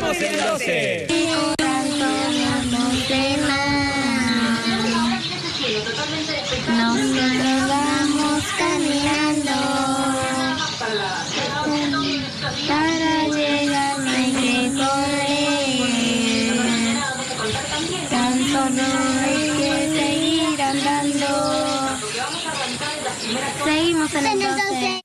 seguimos en el 12. Nosotros vamos caminando. Para llegar no hay que correr. Tan solo hay que seguir andando. Seguimos en el 12.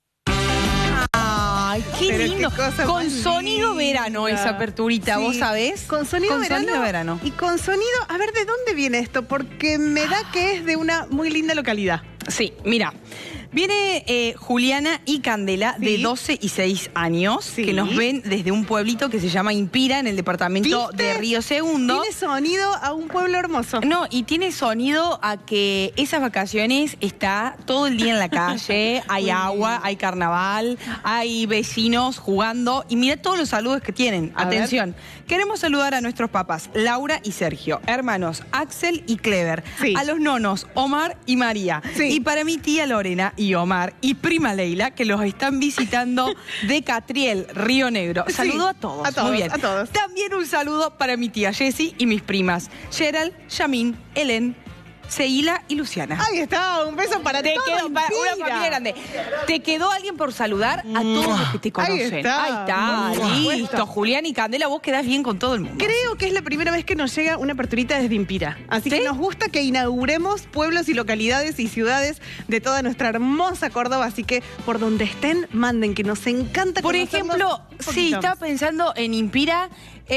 Ay, qué Pero lindo. qué cosa Con más sonido linda. verano esa aperturita, Sí. ¿vos sabés? Con sonido verano. Y con sonido, a ver, ¿de dónde viene esto? Porque me da que es de una muy linda localidad. Sí, mira. Viene Juliana y Candela, Sí. de 12 y 6 años, Sí. que nos ven desde un pueblito que se llama Impira, en el departamento ¿Viste? de Río Segundo. Tiene sonido a un pueblo hermoso. No, y tiene sonido a que esas vacaciones está todo el día en la calle, hay agua, hay carnaval, hay vecinos jugando. Y mira todos los saludos que tienen. A Atención, queremos saludar a nuestros papás, Laura y Sergio, hermanos Axel y Clever, Sí. a los nonos, Omar y María, Sí. y para mi tía Lorena y Omar y prima Leila, que los están visitando de Catriel, Río Negro. Sí, Saludo a todos. a todos, Muy bien. a todos. También un saludo para mi tía Jessie y mis primas, Gerald, Yamin, Helen, Seila y Luciana. Ahí está, un beso para Te toda quedó para una Impira. familia grande. ¿Te quedó alguien por saludar? A todos los que te Ahí conocen. está, Ahí está, por listo. supuesto. Julián y Candela, vos quedás bien con todo el mundo. Creo que es la primera vez que nos llega una aperturita desde Impira. Así ¿Sí? que nos gusta que inauguremos pueblos y localidades y ciudades de toda nuestra hermosa Córdoba. Así que por donde estén, manden, que nos encanta Por conocerlos ejemplo, un sí, poquito. estaba pensando en Impira.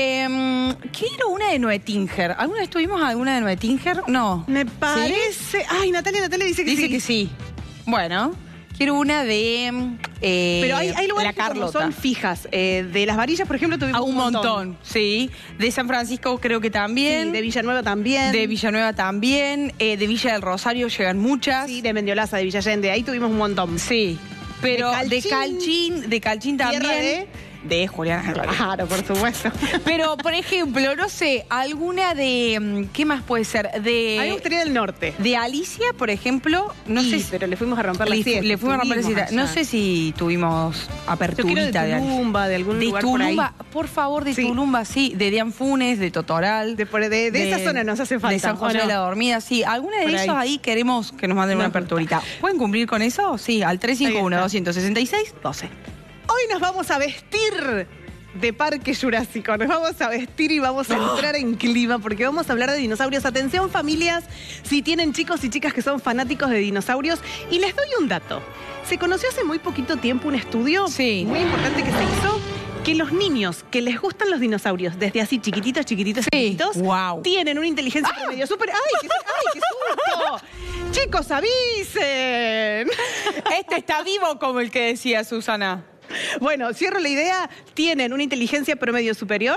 Quiero una de Noetinger. ¿Alguna vez tuvimos alguna de Noetinger? No. Me ¿Sí? parece... Ay, Natalia dice que Dice sí. que sí. Bueno, quiero una de Pero hay lugares La que como Carlota. son fijas. De Las Varillas, por ejemplo, tuvimos Un montón, sí. De San Francisco creo que también. Sí, de Villanueva también. De Villanueva también. De Villa del Rosario llegan muchas. Sí, de Mendiolaza, de Villallende. Ahí tuvimos un montón. Sí. Pero De Calchín. de Calchín también. Tierra de Juliana Herrera. Claro, por supuesto. Pero, por ejemplo, no sé, alguna de... ¿Qué más puede ser? A mí me gustaría del norte. De Alicia, por ejemplo, no Sí, sé si... pero le fuimos a romper la siesta. Le fuimos a romper la Estuvimos siesta. No allá. sé si tuvimos Yo quiero aperturita de Alicia. Tulumba, de algún De lugar por ahí. Tulumba, por favor, de Sí. Tulumba, sí. De Dean Funes, de Totoral. De esa zona nos hace falta. De San José ¿o no? de la Dormida, sí. ¿Alguna de Por esos ahí queremos que nos manden una Nos gusta. aperturita? ¿Pueden cumplir con eso? Sí, al 351-266-12. Hoy nos vamos a vestir de Parque Jurásico. Nos vamos a vestir y vamos a entrar en clima porque vamos a hablar de dinosaurios. Atención, familias, si tienen chicos y chicas que son fanáticos de dinosaurios. Y les doy un dato. Se conoció hace muy poquito tiempo un estudio Sí. muy importante que se hizo, que los niños que les gustan los dinosaurios, desde así chiquititos, chiquititos, Guau. tienen una inteligencia promedio súper... ¡Ay, qué susto! Chicos, avisen. Este está vivo, como el que decía Susana. Bueno, cierro la idea. Tienen una inteligencia promedio superior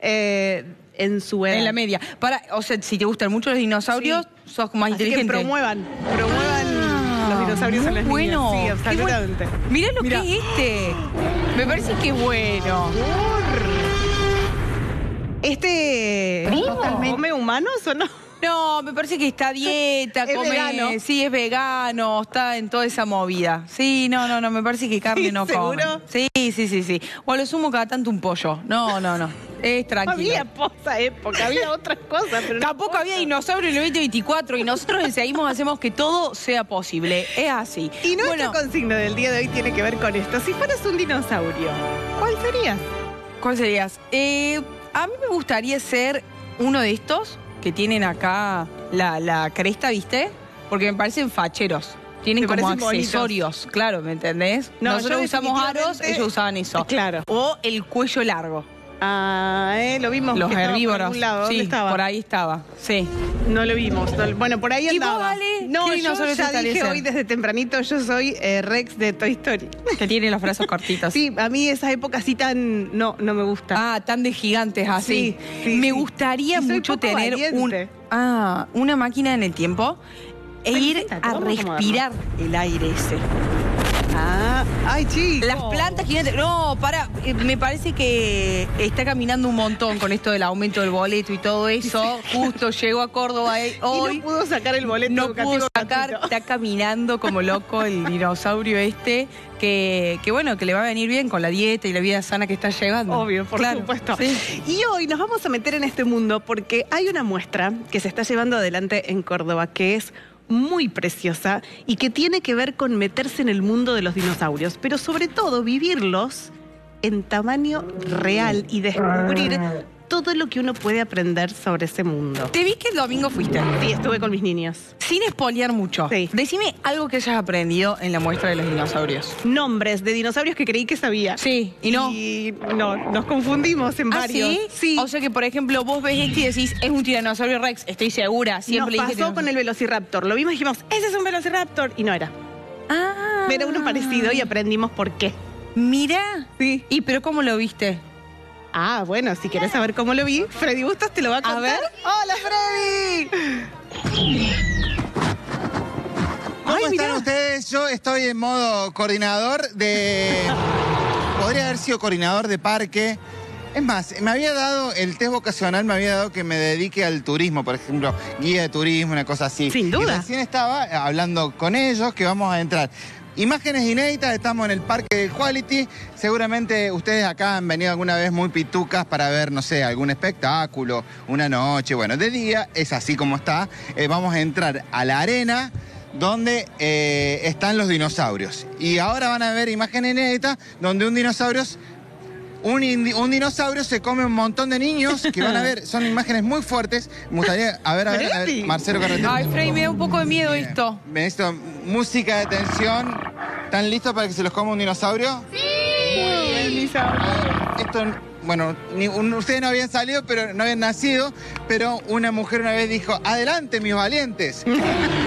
en su edad. En la media. O sea, si te gustan mucho los dinosaurios, sos más Así que inteligente. promuevan los dinosaurios en las muy niñas. bueno. Sí, Qué absolutamente. bueno. Mirá lo Mirá. que es este. Me parece que es bueno. ¿Come humanos o no? No, me parece que está a dieta, Es come, vegano. sí, es vegano, está en toda esa movida. Sí, no, me parece que carne ¿Sí, no seguro? come. Sí. O a lo sumo cada tanto un pollo. No. Es tranquilo. Había posa época, había otras cosas, pero no Tampoco posa. había dinosaurio en el 2024 y nosotros hacemos que todo sea posible. Es así. Y nuestra Bueno, consigna del día de hoy tiene que ver con esto. Si fueras un dinosaurio, ¿cuál serías? ¿cuál serías? A mí me gustaría ser uno de estos que tienen acá la cresta, ¿viste? Porque me parecen facheros. Tienen ¿Te como parecen bonitos? accesorios, claro, ¿me entendés? No, Nosotros yo usamos aros, definitivamente- ellos usaban eso. Claro. O el cuello largo. Lo vimos. Los que estaba por herbívoros. algún lado. ¿Dónde Sí, estaba? por ahí estaba. Sí. No lo vimos. Bueno, por ahí ¿Y vos, andaba. Ale? No, ¿Qué yo dinosaurio te ya gustaría dije ser? hoy desde tempranito, yo soy Rex de Toy Story. Que tiene los brazos cortitos. Sí, a mí esa época así tan... No me gusta. Ah, tan de gigantes así. Sí, Me sí. gustaría Y soy mucho poco tener valiente. una máquina en el tiempo e Ay, ir siéntate, a vamos a acomodarnos. respirar el aire ese. Ah, ay, chicos. Las plantas gigantes. No, me parece que está caminando un montón con esto del aumento del boleto y todo eso. Justo llegó a Córdoba hoy. Y no pudo sacar el boleto No educativo pudo sacar, gratuito. está caminando como loco el dinosaurio este, que bueno, que le va a venir bien con la dieta y la vida sana que está llevando. Obvio, por Claro, supuesto. sí. Y hoy nos vamos a meter en este mundo porque hay una muestra que se está llevando adelante en Córdoba que es muy preciosa y que tiene que ver con meterse en el mundo de los dinosaurios, pero sobre todo vivirlos en tamaño real y descubrir todo lo que uno puede aprender sobre ese mundo. Te vi que el domingo fuiste. Sí, estuve con mis niños. Sin espolear mucho. Sí. Decime algo que hayas aprendido en la muestra de los dinosaurios. Nombres de dinosaurios que creí que sabía. Sí, y no. Y no, nos confundimos en varios. ¿Sí? Sí. O sea que, por ejemplo, vos ves este y decís, es un tiranosaurio rex, estoy segura. Siempre Nos le dije pasó con el velociraptor. Lo vimos y dijimos, ese es un velociraptor. Y no era. Ah. Era uno parecido y aprendimos por qué. Mira. Sí. ¿Y pero cómo lo viste? Ah, bueno, si querés saber cómo lo vi, Freddy Bustos te lo va a contar. ver. ¡Hola, Freddy! ¿Cómo Ay, están mirá. ustedes? Yo estoy en modo coordinador de... Podría haber sido coordinador de parque. Es más, me había dado, el test vocacional me había dado que me dedique al turismo, por ejemplo, guía de turismo, una cosa así. Sin duda. Y recién estaba hablando con ellos que vamos a entrar. Imágenes inéditas, estamos en el Parque del Quality. Seguramente ustedes acá han venido alguna vez muy pitucas para ver, no sé, algún espectáculo, una noche. Bueno, de día es así como está. Vamos a entrar a la arena donde están los dinosaurios. Y ahora van a ver imágenes inéditas donde un dinosaurio se come un montón de niños que van a ver, son imágenes muy fuertes. Me gustaría, a ver, Marcelo Carretero. Ay, Freddy, me da un poco de miedo esto. Necesito música de tensión. ¿Están listos para que se los coma un dinosaurio? Muy bien, Lisa. Esto, bueno, ustedes no habían salido, pero no habían nacido, pero una mujer una vez dijo, adelante, mis valientes. Y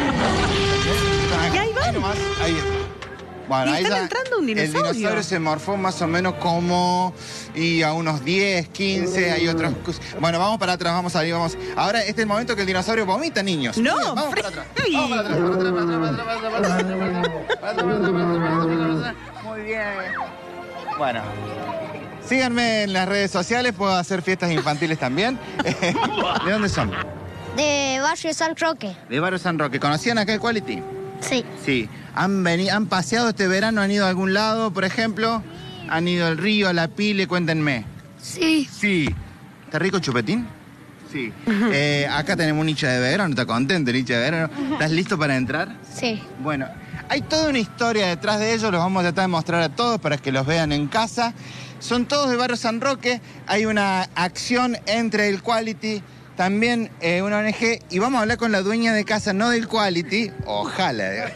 ahí van. nomás, ahí está. Bueno, Y ahí están ya entrando un dinosaurio. El dinosaurio se morfó más o menos como y a unos 10, 15, hay otros. Bueno, vamos para atrás, vamos a salir, vamos. Ahora este es el momento que el dinosaurio vomita, niños. No, Bien, vamos para atrás. Freddy. Vamos para atrás, para atrás, para atrás, para atrás, para atrás, para atrás. Muy bien. Bueno. Síganme en las redes sociales, puedo hacer fiestas infantiles también. ¿De dónde son? De Barrio San Roque. De Barrio San Roque. ¿Conocían acá el Quality? Sí. Sí. ¿Han paseado este verano? ¿Han ido a algún lado, por ejemplo? ¿Han ido al río, a la pile? Cuéntenme. Sí. Sí. ¿Está rico el chupetín? Sí. Acá tenemos un hincha de verano. ¿Está contento el hincha de verano? ¿Estás listo para entrar? Sí. Bueno, hay toda una historia detrás de ellos. Los vamos a tratar de mostrar a todos para que los vean en casa. Son todos de Barrio San Roque. Hay una acción entre el Quality, también una ONG, y vamos a hablar con la dueña de casa, no del Quality, ojalá.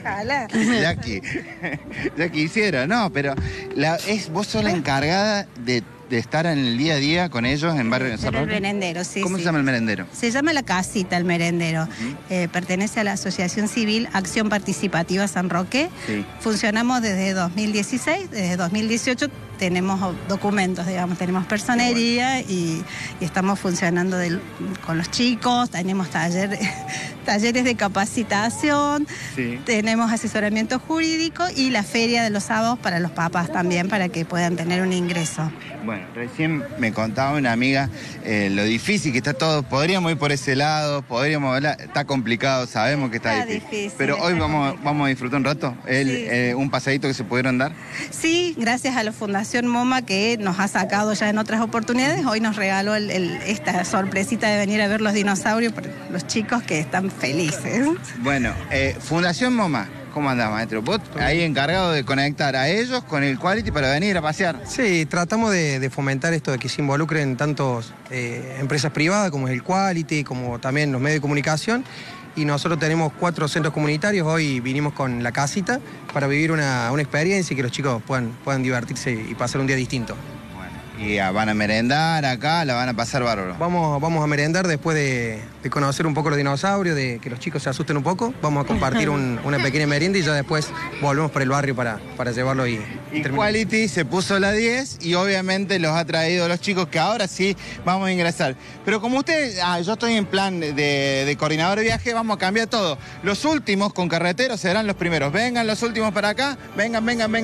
Ya quisiera, no, pero vos sos la encargada de estar en el día a día con ellos en Barrio San El Roque. merendero, sí. ¿Cómo sí. se llama el merendero? Se llama La Casita, el merendero. Pertenece a la Asociación Civil Acción Participativa San Roque. Sí. Funcionamos desde 2016, desde 2018 tenemos documentos, digamos, tenemos personería y estamos funcionando con los chicos, tenemos talleres de capacitación, Sí. tenemos asesoramiento jurídico y la feria de los sábados para los papás también, para que puedan tener un ingreso. Bueno, recién me contaba una amiga lo difícil que está todo. Podríamos ir por ese lado, podríamos hablar. Está complicado, sabemos que está difícil. Pero hoy vamos a disfrutar un rato. Un paseadito que se pudieron dar. Sí, gracias a la Fundación MoMA que nos ha sacado ya en otras oportunidades. Hoy nos regaló esta sorpresita de venir a ver los dinosaurios para los chicos que están felices. Bueno, Fundación MoMA. ¿Cómo andás, maestro? Vos ahí encargado de conectar a ellos con el Quality para venir a pasear. Sí, tratamos de fomentar esto de que se involucren tantos empresas privadas como es el Quality, como también los medios de comunicación. Y nosotros tenemos 4 centros comunitarios. Hoy vinimos con La Casita para vivir una experiencia y que los chicos puedan divertirse y pasar un día distinto. Bueno, Y van a merendar acá, la van a pasar bárbaro. Vamos a merendar después de conocer un poco los dinosaurios, de que los chicos se asusten un poco. Vamos a compartir una pequeña merienda y ya después volvemos por el barrio para llevarlo y terminar. Quality se puso la 10 y obviamente los ha traído los chicos que ahora sí vamos a ingresar. Pero como ustedes, yo estoy en plan de coordinador de viaje, vamos a cambiar todo. Los últimos con carreteros serán los primeros. Vengan los últimos para acá. Vengan.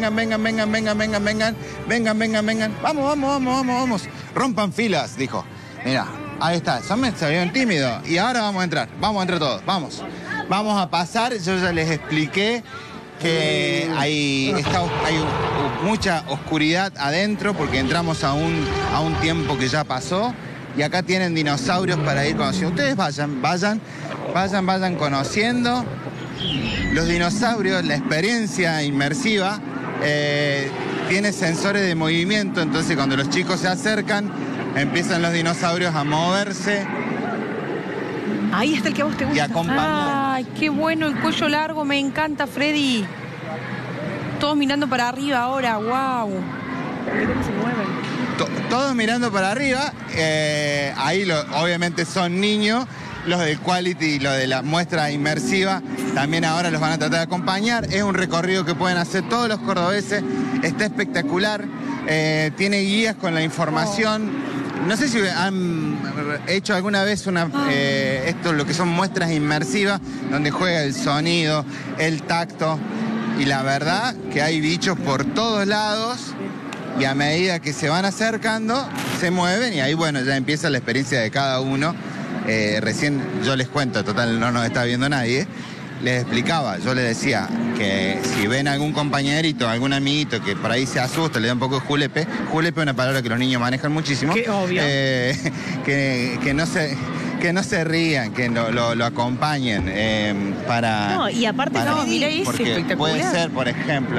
Vamos. Rompan filas, dijo. Mira, ahí está. Se vieron tímidos. Y ahora vamos a entrar todos. Vamos a pasar. Yo ya les expliqué que hay mucha oscuridad adentro porque entramos a un tiempo que ya pasó. Y acá tienen dinosaurios para ir conociendo. Ustedes vayan conociendo los dinosaurios, la experiencia inmersiva. Tiene sensores de movimiento, entonces cuando los chicos se acercan, empiezan los dinosaurios a moverse. Ahí está el que a vos te gusta. Y acompañan. Ay, qué bueno el cuello largo, me encanta, Freddy. Todos mirando para arriba ahora, wow. ¿Cómo se mueven? Todos mirando para arriba, ahí obviamente son niños, los del Quality y los de la muestra inmersiva también ahora los van a tratar de acompañar. Es un recorrido que pueden hacer todos los cordobeses, está espectacular, tiene guías con la información. No sé si han hecho alguna vez esto, lo que son muestras inmersivas, donde juega el sonido, el tacto, y la verdad que hay bichos por todos lados. Y a medida que se van acercando, se mueven y ahí, bueno, ya empieza la experiencia de cada uno. Recién yo les cuento, total no nos está viendo nadie, les explicaba, yo les decía que si ven algún compañerito, algún amiguito que por ahí se asusta, le da un poco de julepe es una palabra que los niños manejan muchísimo. Qué obvio. Que no se rían, que lo acompañen para... No, y aparte, mira, es porque espectacular. puede ser, por ejemplo...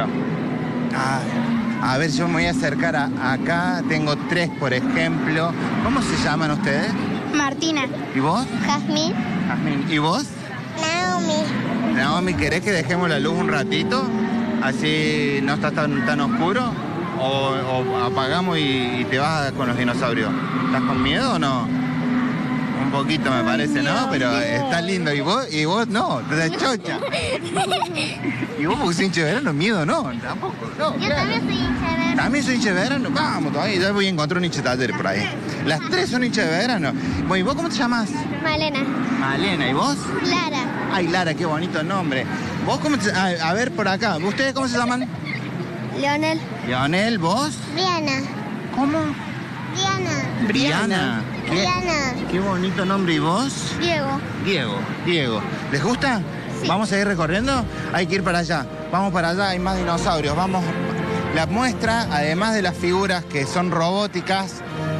A ver, yo me voy a acercar acá, tengo 3, por ejemplo. ¿Cómo se llaman ustedes? Martina. ¿Y vos? Jazmín. Jazmín. ¿Y vos? Naomi. Naomi, ¿querés que dejemos la luz un ratito? Así no está tan oscuro. O apagamos y te vas con los dinosaurios. ¿Estás con miedo o no? Un poquito me parece, ¿no? Pero está lindo. ¿Y vos no? Te das chocha. ¿Y vos porque sos hincha de verano? Miedo no, tampoco. No, Yo claro. también soy hincha de verano. ¿También soy hincha de verano? Vamos, todavía ya voy a encontrar un hincha de taller por ahí. Las 3 son hinchas de verano. Bueno, ¿y vos cómo te llamas? Malena. Malena, ¿y vos? Lara. Ay, Lara, qué bonito nombre. ¿Vos cómo te... A ver, por acá. ¿Ustedes cómo se llaman? Leonel. Leonel, ¿vos? Briana. ¿Cómo? Diana. Briana. Briana. Qué bonito nombre. ¿Y vos? Diego. Diego. ¿Les gusta? Sí. ¿Vamos a ir recorriendo? Hay que ir para allá. Vamos para allá, hay más dinosaurios. Vamos. La muestra, además de las figuras que son robóticas,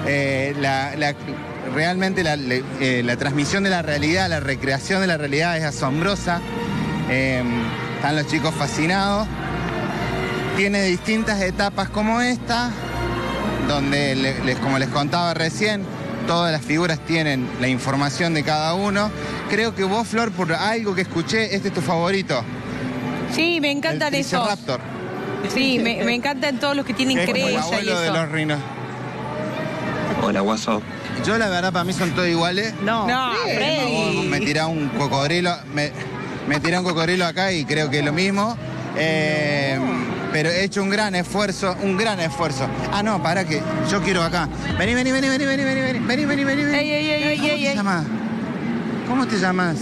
realmente la transmisión de la realidad, la recreación de la realidad es asombrosa. Están los chicos fascinados. Tiene distintas etapas como esta, donde, como les contaba recién, todas las figuras tienen la información de cada uno. Creo que vos, Flor, por algo que escuché, este es tu favorito. Sí, me encantan el esos. Triceraptor. Sí, me encantan todos los que tienen Es como el crella y abuelo de eso. los rinos. Hola, WhatsApp. Yo, la verdad, para mí son todos iguales. No. No, Freddy. Me tira un cocodrilo, me tira un cocodrilo acá y creo que es lo mismo. Pero he hecho un gran esfuerzo. Ah, no, para que yo quiero acá. Vení. Ey. ¿Cómo te llamas? ¿Cómo te llamas?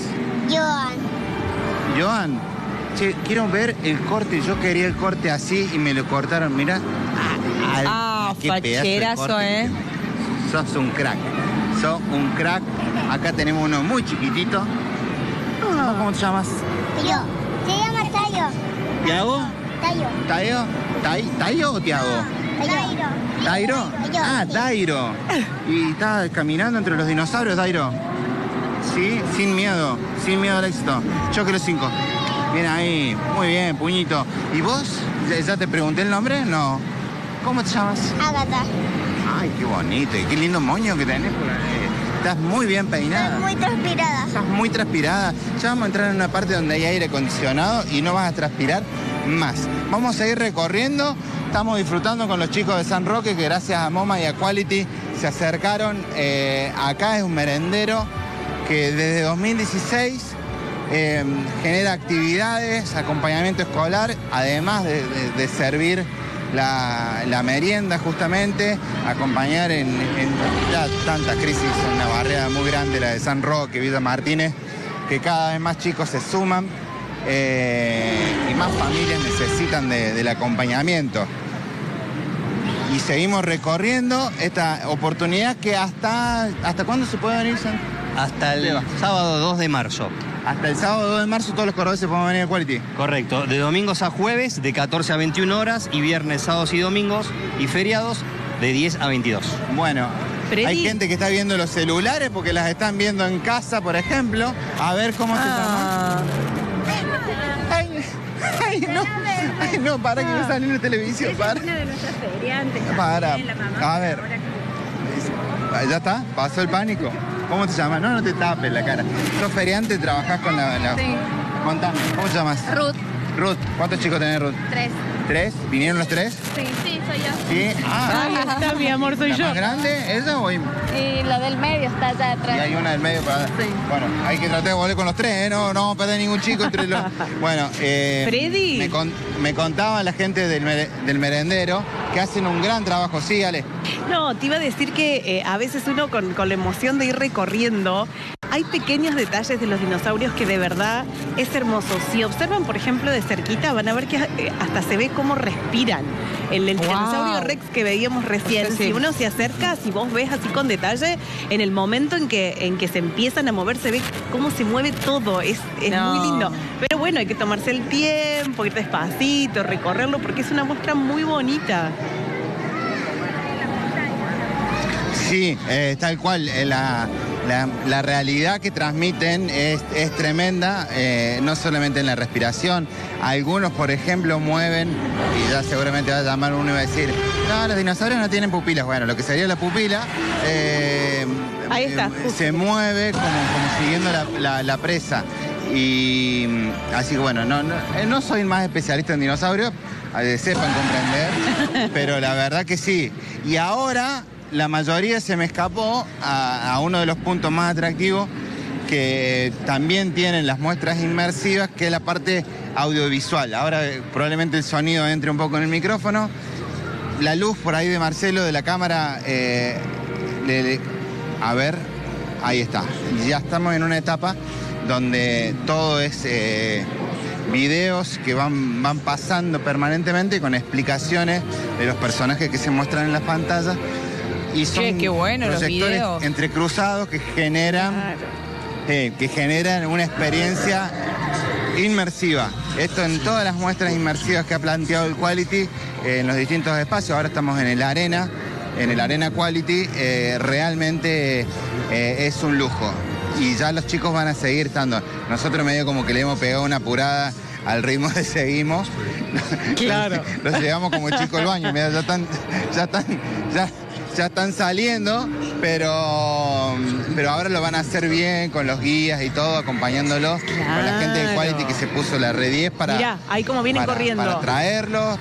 Joan. Che, quiero ver el corte. Yo quería el corte así y me lo cortaron. Mirá. Qué pedazo de facherazo, corte. Sos un crack. Acá tenemos uno muy chiquitito. ¿Vos cómo te llamas? Yo. Se llama Tayo. ¿Tiago? Tayo. ¿Tayo o Tiago? ¿Dairo? Ah, Dairo. ¿Y está caminando entre los dinosaurios, Dairo? Sí, sin miedo al éxito. Yo quiero 5. Bien ahí, muy bien, puñito. ¿Y vos? ¿Ya te pregunté el nombre? No. ¿Cómo te llamas? Agatha. Ay, qué bonito, y qué lindo moño que tenés por ahí. Estás muy bien peinada. Estoy muy transpirada. Estás muy transpirada. Ya vamos a entrar en una parte donde hay aire acondicionado y no vas a transpirar más. Vamos a ir recorriendo estamos disfrutando con los chicos de San Roque, que gracias a MoMA y a Quality se acercaron. Acá es un merendero que desde 2016 genera actividades, acompañamiento escolar, además de servir la merienda justamente, acompañar en ya tantas crisis, una barrera muy grande, la de San Roque, Villa Martínez, que cada vez más chicos se suman y más familias necesitan del acompañamiento. Y seguimos recorriendo esta oportunidad que ¿hasta cuándo se puede venir, San? Hasta el sábado 2 de marzo. Hasta el sábado 2 de marzo todos los cordobeses podemos venir a Quality. Correcto, de domingos a jueves de 14 a 21 horas y viernes, sábados y domingos y feriados de 10 a 22. Bueno, Freddy. Hay gente que está viendo los celulares porque las están viendo en casa, por ejemplo. A ver cómo se llama. Ay, no, para que no sale en la televisión. Para. Una de nuestras feriantes. Para. A ver. ¿Ya está? ¿Pasó el pánico? ¿Cómo te llamas? No te tapes la cara. ¿Sos feriante? ¿Trabajás con la...? Sí. Contame, ¿cómo te llamas? Ruth. Ruth, ¿cuántos chicos tenés, Ruth? 3. ¿3? ¿Vinieron los 3? Sí, soy yo. Sí. Ahí está, mi amor, soy ¿La yo. más grande? ¿Esa o...? Y la del medio está allá Y atrás. hay una del medio para... Sí. Bueno, hay que tratar de volver con los 3, ¿eh? No vamos a perder ningún chico entre los... Bueno, Freddy. Me contaba la gente del merendero que hacen un gran trabajo. Sí, Ale. No, te iba a decir que a veces uno con la emoción de ir recorriendo, hay pequeños detalles de los dinosaurios que de verdad es hermoso. Si observan, por ejemplo, de cerquita, van a ver que hasta se ve cómo respiran. El Wow. dinosaurio Rex que veíamos recién, Sí. si uno se acerca, si vos ves así con detalle, en el momento en que se empiezan a mover, se ve cómo se mueve todo. Es No. muy lindo. Pero bueno, hay que tomarse el tiempo, ir despacito, recorrerlo, porque es una muestra muy bonita. Sí, tal cual. La realidad que transmiten es tremenda, no solamente en la respiración. Algunos, por ejemplo, mueven, y ya seguramente va a llamar uno y va a decir, no, los dinosaurios no tienen pupilas. Bueno, lo que sería la pupila, Ahí está, justo. se mueve como siguiendo la presa. Y así que bueno, no soy más especialista en dinosaurios, sepan comprender, pero la verdad que sí. Y ahora la mayoría se me escapó a uno de los puntos más atractivos que también tienen las muestras inmersivas, que es la parte audiovisual. Ahora probablemente el sonido entre un poco en el micrófono. La luz por ahí de Marcelo, de la cámara, a ver, ahí está. Ya estamos en una etapa donde todo es videos que van pasando permanentemente con explicaciones de los personajes que se muestran en las pantallas. Y son Qué bueno los proyectores videos. entrecruzados que generan una experiencia inmersiva. Esto en todas las muestras inmersivas que ha planteado el Quality en los distintos espacios. Ahora estamos en el Arena Quality. Realmente es un lujo. Y ya los chicos van a seguir estando. Nosotros medio como que le hemos pegado una apurada al ritmo de seguimos. Claro. Los llevamos como chicos al baño. Mira, ya están saliendo, pero ahora lo van a hacer bien con los guías y todo, acompañándolos, con la gente del Claro. Quality que se puso la Red 10 para... Mirá, ahí como vienen corriendo. Para traerlos,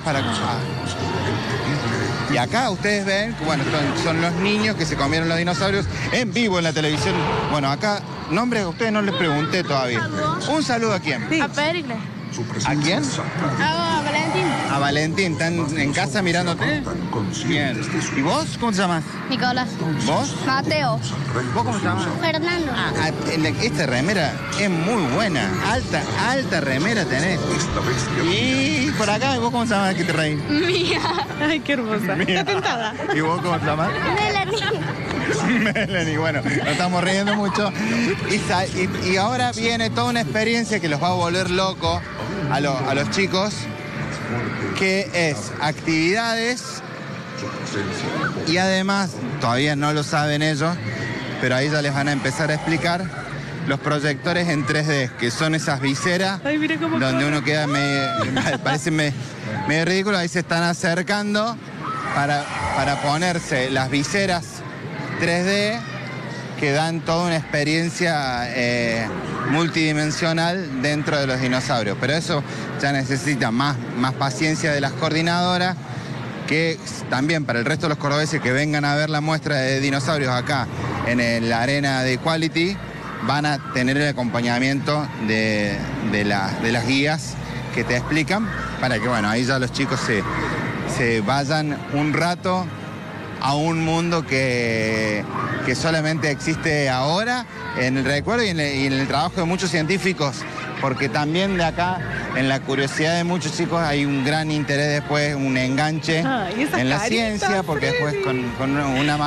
Y acá ustedes ven, bueno, son los niños que se comieron los dinosaurios en vivo en la televisión. Bueno, acá, nombre a ustedes no les pregunté todavía. ¿Un saludo a quién? Sí. A Pericles. ¿A quién? A Valentín. A Valentín. ¿Están en casa mirándote? Bien. ¿Y vos cómo te llamas? Nicolás. ¿Vos? Mateo. ¿Vos cómo te llamas? Fernando. Esta remera es muy buena. Alta remera tenés. Y por acá, ¿vos cómo te llamas? ¿Qué te reís? Mía. Ay, qué hermosa. Está tentada. ¿Y vos cómo te llamas? Melanie. Melanie, bueno, nos estamos riendo mucho. Y ahora viene toda una experiencia que los va a volver locos a los chicos, que es actividades y además, todavía no lo saben ellos, pero ahí ya les van a empezar a explicar los proyectores en 3D, que son esas viseras. Ay, mira cómo donde corre. uno queda parece medio ridículo. Ahí se están acercando para ponerse las viseras 3D que dan toda una experiencia multidimensional dentro de los dinosaurios. Pero eso ya necesita más paciencia de las coordinadoras que también para el resto de los cordobeses que vengan a ver la muestra de dinosaurios acá en la arena de Quality, van a tener el acompañamiento de las guías que te explican, para que, bueno, ahí ya los chicos se vayan un rato a un mundo que solamente existe ahora, en el recuerdo y en el trabajo de muchos científicos, porque también de acá, en la curiosidad de muchos chicos, hay un gran interés después, un enganche en la ciencia, porque después con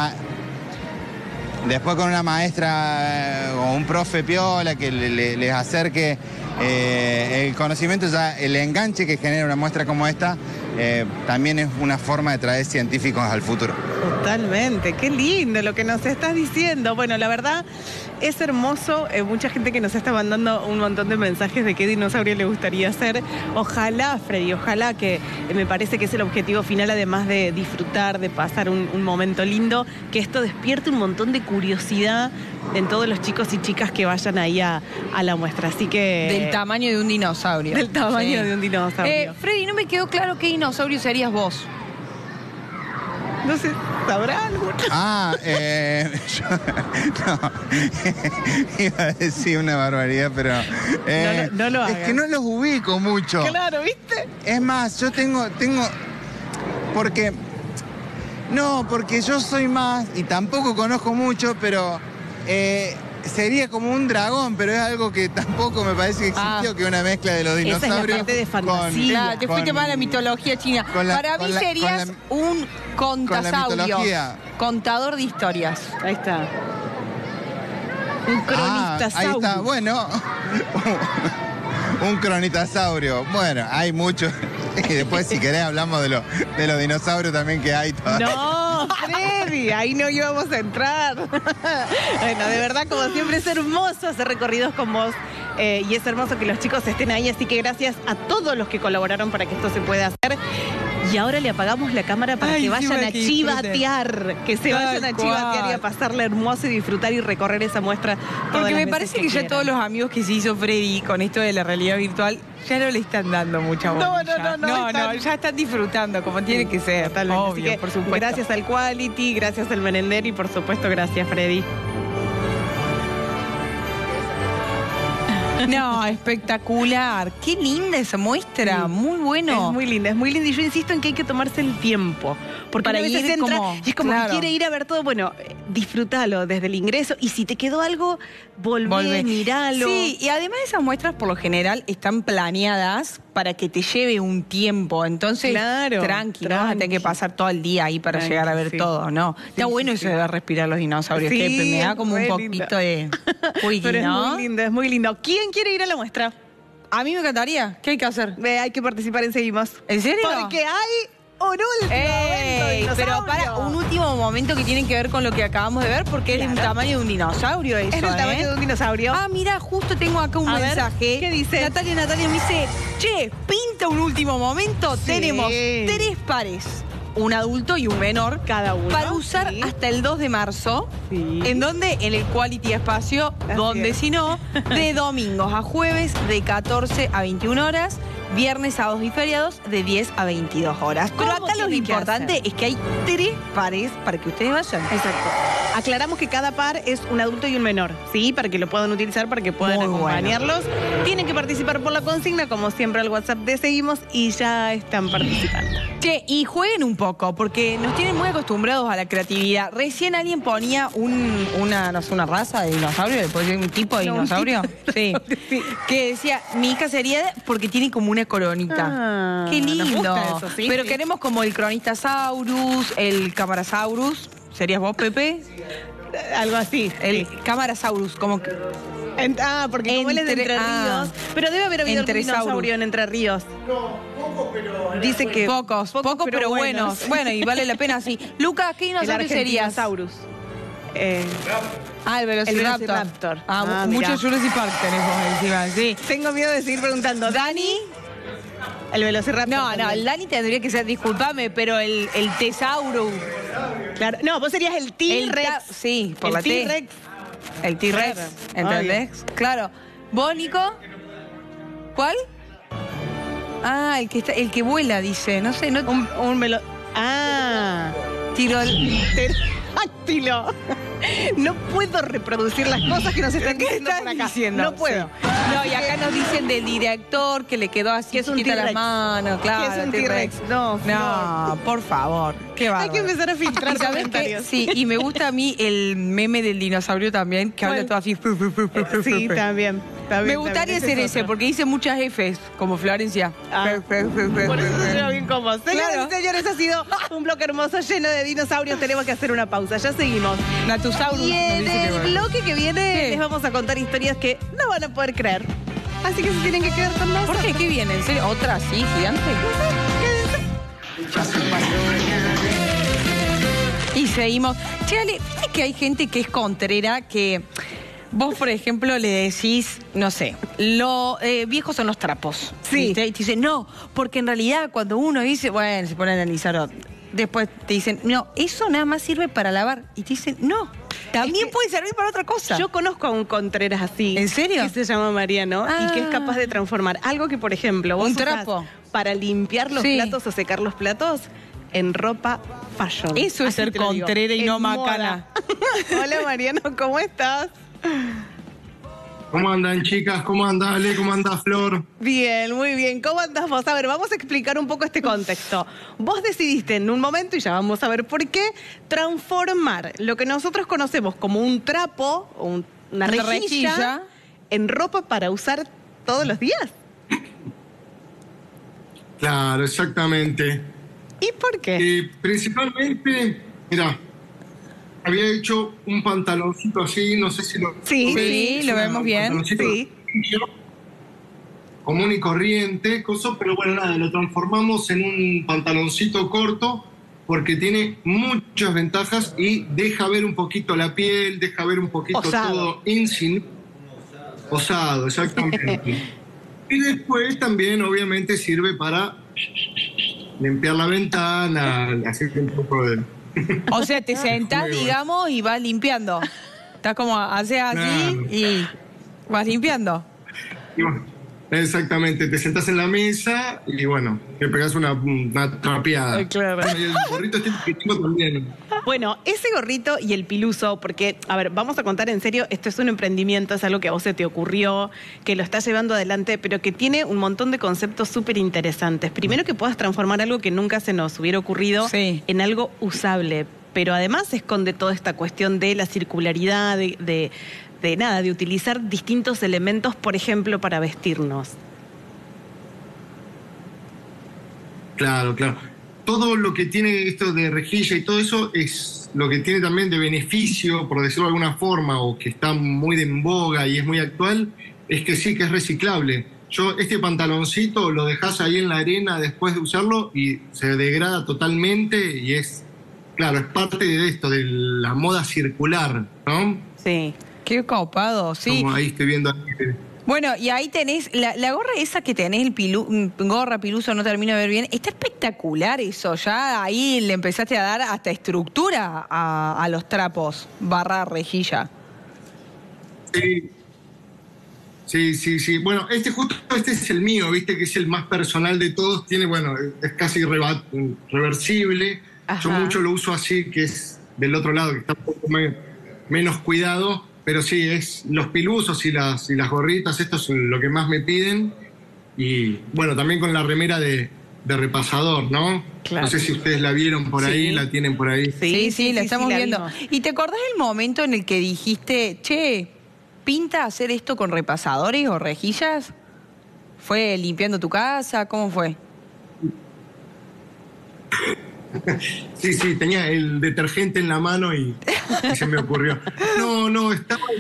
una maestra o un profe piola que les acerque el conocimiento, ya el enganche que genera una muestra como esta, también es una forma de traer científicos al futuro. Totalmente, qué lindo lo que nos estás diciendo. Bueno, la verdad es hermoso. Mucha gente que nos está mandando un montón de mensajes de qué dinosaurio le gustaría ser. Ojalá, Freddy, ojalá, que me parece que es el objetivo final, además de disfrutar, de pasar un momento lindo, que esto despierte un montón de curiosidad en todos los chicos y chicas que vayan ahí a la muestra. Así que... Del tamaño de un dinosaurio. Del tamaño de un dinosaurio. Freddy, no me quedó claro qué dinosaurio serías vos. No sé, ¿sabrá alguno? No, iba a decir una barbaridad, pero... no lo hagas. Es que no los ubico mucho. Claro, ¿viste? Es más, yo tengo... Porque... No, porque yo soy más, y tampoco conozco mucho, pero... sería como un dragón, pero es algo que tampoco me parece que existió, que una mezcla de los dinosaurios. Esa es la parte de fantasía. Claro, te fuiste más a la mitología china. Para mí serías un contasaurio. Contador de historias. Ahí está. Un cronistasaurio. Ahí está, bueno. Un cronitasaurio. Bueno, hay muchos. Y después, si querés, hablamos de los dinosaurios también que hay todavía. No, Freddy, ahí no íbamos a entrar. Bueno, de verdad, como siempre, es hermoso hacer recorridos con vos. Y es hermoso que los chicos estén ahí. Así que gracias a todos los que colaboraron para que esto se pueda hacer. Y ahora le apagamos la cámara para que vayan a chivatear. Que se vayan a chivatear y a pasarla hermoso y disfrutar y recorrer esa muestra. Porque me parece que ya todos los amigos que se hizo Freddy con esto de la realidad virtual ya no le están dando mucha bola. No, ya están disfrutando como tiene que ser. Totalmente. Obvio, así que, por supuesto. Gracias al Quality, gracias al Merendero y por supuesto gracias, Freddy. No, espectacular. Qué linda esa muestra. Sí. Muy bueno. Es muy linda, es muy linda. Y yo insisto en que hay que tomarse el tiempo. Porque para ir se entra como, y es como que quiere ir a ver todo. Bueno, disfrútalo desde el ingreso. Y si te quedó algo, volvé, miralo. Sí, y además esas muestras por lo general están planeadas para que te lleve un tiempo. Entonces, tranqui, no vas a tener que pasar todo el día ahí para llegar a ver todo, ¿no? Está bueno eso de respirar los dinosaurios, que me da como un poquito de wiki, pero ¿no? es muy lindo, es muy lindo. ¿Quién quiere ir a la muestra? A mí me encantaría. ¿Qué hay que hacer? Hay que participar en Seguimos. ¿En serio? Porque hay un último momento. Pero para un último momento que tiene que ver con lo que acabamos de ver, porque es del tamaño de un dinosaurio eso, es del tamaño de un dinosaurio. Mira, justo tengo acá un mensaje. ¿Qué dice? Natalia me dice, che, pinta un último momento. Sí. Tenemos 3 pares. Un adulto y un menor. Cada uno. Para usar hasta el 2 de marzo. Sí. ¿En donde? En el Quality Espacio. Donde si no, de domingos a jueves, de 14 a 21 horas. Viernes, sábados y feriados de 10 a 22 horas. Pero acá lo importante es que hay 3 pares para que ustedes vayan. Exacto. Aclaramos que cada par es un adulto y un menor, ¿sí? Para que lo puedan utilizar, para que puedan acompañarlos. Bueno. Tienen que participar por la consigna, como siempre al WhatsApp de Seguimos, y ya están participando. Che, y jueguen un poco, porque nos tienen muy acostumbrados a la creatividad. Recién alguien ponía una raza de dinosaurio, después un tipo de dinosaurio. Sí. Que decía, mi hija sería porque tiene como una coronita. Qué lindo. Nos gusta eso, ¿sí? Pero queremos como el Cronistasaurus, el Camarasaurus. ¿Serías vos, Pepe? Algo así. El Camarasaurus, como que... porque como él es de Entre Ríos. Pero debe haber habido algún dinosaurio en Entre Ríos. No, poco, pero... Dice que... Pocos, pero buenos. Bueno, y vale la pena así. Lucas, ¿qué dinosaurio serías? El Velociraptor. Muchos Jurassic Park tenemos encima, sí. Tengo miedo de seguir preguntando. ¿Dani? El Velociraptor. No, el Dani tendría que ser, discúlpame, pero el Tesaurus. Claro. No, vos serías el T-Rex. Sí, por la T. T-Rex. El T-Rex, ¿entendés? Claro. ¿Vos, Nico? ¿Cuál? El que vuela, dice. No sé, no... Ah, Tiro el... pterodáctilo. No puedo reproducir las cosas que nos están ¿Qué diciendo estás por acá. diciendo? No puedo. Sí. No, y acá nos dicen del director que le quedó así Que es un chiquita la T-Rex. mano, claro. Que es un T-Rex. No, No, por favor. Qué bárbaro. Hay que empezar a filtrar ¿Y sabés qué? comentarios. Sí, y me gusta a mí el meme del dinosaurio también, que habla ¿Cuál? todo así. Sí, también. Me gustaría ser ese, porque dice muchas Fs, como Florencia. Ah. Por eso se lleva bien como. Señoras Claro. y señores, ha sido un bloque hermoso lleno de dinosaurios. Tenemos que hacer una pausa. Ya seguimos. Natusaurus. Y nos en dice que el bueno. bloque que viene ¿Qué? les vamos a contar historias que no van a poder creer. Así que se tienen que quedar con nosotros. ¿Por qué? ¿Qué viene? ¿En serio? ¿Otra así, gigante? Y seguimos. Che, Ale, ¿viste que hay gente que es contrera que... Vos, por ejemplo, le decís, no sé, lo viejos son los trapos. Sí. ¿Viste? Y te dicen, no, porque en realidad cuando uno dice, bueno, se pone a analizar, después te dicen, no, eso nada más sirve para lavar. Y te dicen, no, también puede servir para otra cosa. Yo conozco a un Contreras así. ¿En serio? Que se llama Mariano y que es Ah. capaz de transformar algo que, por ejemplo, vos Un usás trapo. para limpiar los Sí. platos o secar los platos en ropa fashion. Eso es Así ser te lo digo. contrera y En no moda. macana. Hola Mariano, ¿cómo estás? ¿Cómo andan, chicas? ¿Cómo anda Ale? ¿Cómo anda Flor? Bien, muy bien. ¿Cómo andás vos? A ver, vamos a explicar un poco este contexto. Vos decidiste en un momento, y ya vamos a ver por qué, transformar lo que nosotros conocemos como un trapo o una Una rejilla rejilla. en ropa para usar todos los días. Claro, exactamente. ¿Y por qué? Principalmente, mira, había hecho un pantaloncito así, no sé si lo... Sí, sí, lo vemos bien, pantaloncito sí. común y corriente, pero bueno, nada, lo transformamos en un pantaloncito corto porque tiene muchas ventajas y deja ver un poquito la piel, deja ver un poquito Osado. todo osado, exactamente. Y después también obviamente sirve para limpiar la ventana, hacer un poco de... O sea, te sentás, Muy bueno. digamos, y vas limpiando. Estás como, haces así Claro. y vas limpiando. Y bueno, exactamente, te sentás en la mesa y bueno, te pegas una trapeada. Ay, claro. Y el gorrito este que tengo también. Bueno, ese gorrito y el piluso, porque, a ver, vamos a contar en serio, esto es un emprendimiento, es algo que a vos se te ocurrió, que lo estás llevando adelante, pero que tiene un montón de conceptos súper interesantes. Primero que puedas transformar algo que nunca se nos hubiera ocurrido Sí. en algo usable, pero además esconde toda esta cuestión de la circularidad, de utilizar distintos elementos, por ejemplo, para vestirnos. Claro, claro. Todo lo que tiene esto de rejilla y todo eso es lo que tiene también de beneficio, por decirlo de alguna forma, o que está muy de en boga y es muy actual, es que sí que es reciclable. Este pantaloncito lo dejas ahí en la arena después de usarlo y se degrada totalmente y es, claro, es parte de esto, de la moda circular, ¿no? Sí. Qué copado, sí. Como ahí estoy viendo. Bueno, y ahí tenés, la gorra esa que tenés, gorra, piluso, no termino de ver bien, está espectacular eso, ya ahí le empezaste a dar hasta estructura a los trapos, /rejilla. Sí. Bueno, este es el mío, viste, que es el más personal de todos. Tiene, bueno, es casi reversible. Ajá. Yo mucho lo uso así, que es del otro lado, que está un poco menos cuidado. Pero sí, es los pilusos y las gorritas, esto es lo que más me piden. Y bueno, también con la remera de repasador, ¿no? Claro. No sé si ustedes la vieron por ahí, Sí. la tienen por ahí. Sí, la estamos la viendo. vimos. ¿Y te acordás del momento en el que dijiste, che, pinta hacer esto con repasadores o rejillas? ¿Fue limpiando tu casa? ¿Cómo fue? Sí, tenía el detergente en la mano y se me ocurrió. No,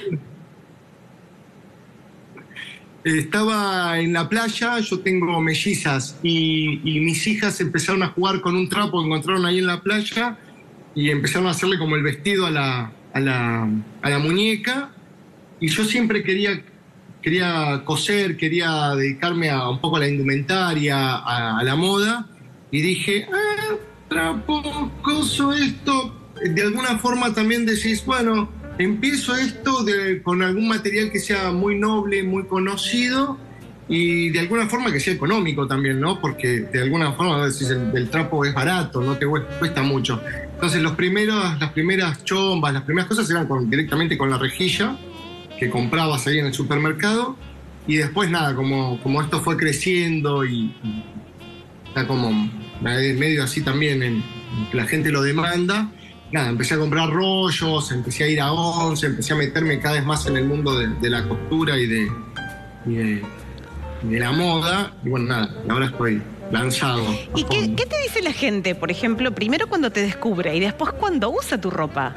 estaba en la playa, yo tengo mellizas y mis hijas empezaron a jugar con un trapo que encontraron ahí en la playa y empezaron a hacerle como el vestido a la muñeca y yo siempre quería coser, quería dedicarme un poco a la indumentaria, a la moda y dije, trapo, coso esto, de alguna forma también decís, bueno, empiezo esto con algún material que sea muy noble, muy conocido, Y de alguna forma que sea económico también, ¿no? Porque de alguna forma decís, el trapo es barato, no te cuesta mucho. Entonces las primeras chombas, las primeras cosas eran directamente con la rejilla que comprabas ahí en el supermercado. Y después nada, como esto fue creciendo y está como medio así también, que la gente lo demanda, nada, empecé a comprar rollos, empecé a ir a Once, empecé a meterme cada vez más en el mundo de la costura y de la moda. Y bueno, nada, ahora estoy lanzado. ¿Y qué te dice la gente, por ejemplo, primero cuando te descubre y después cuando usa tu ropa?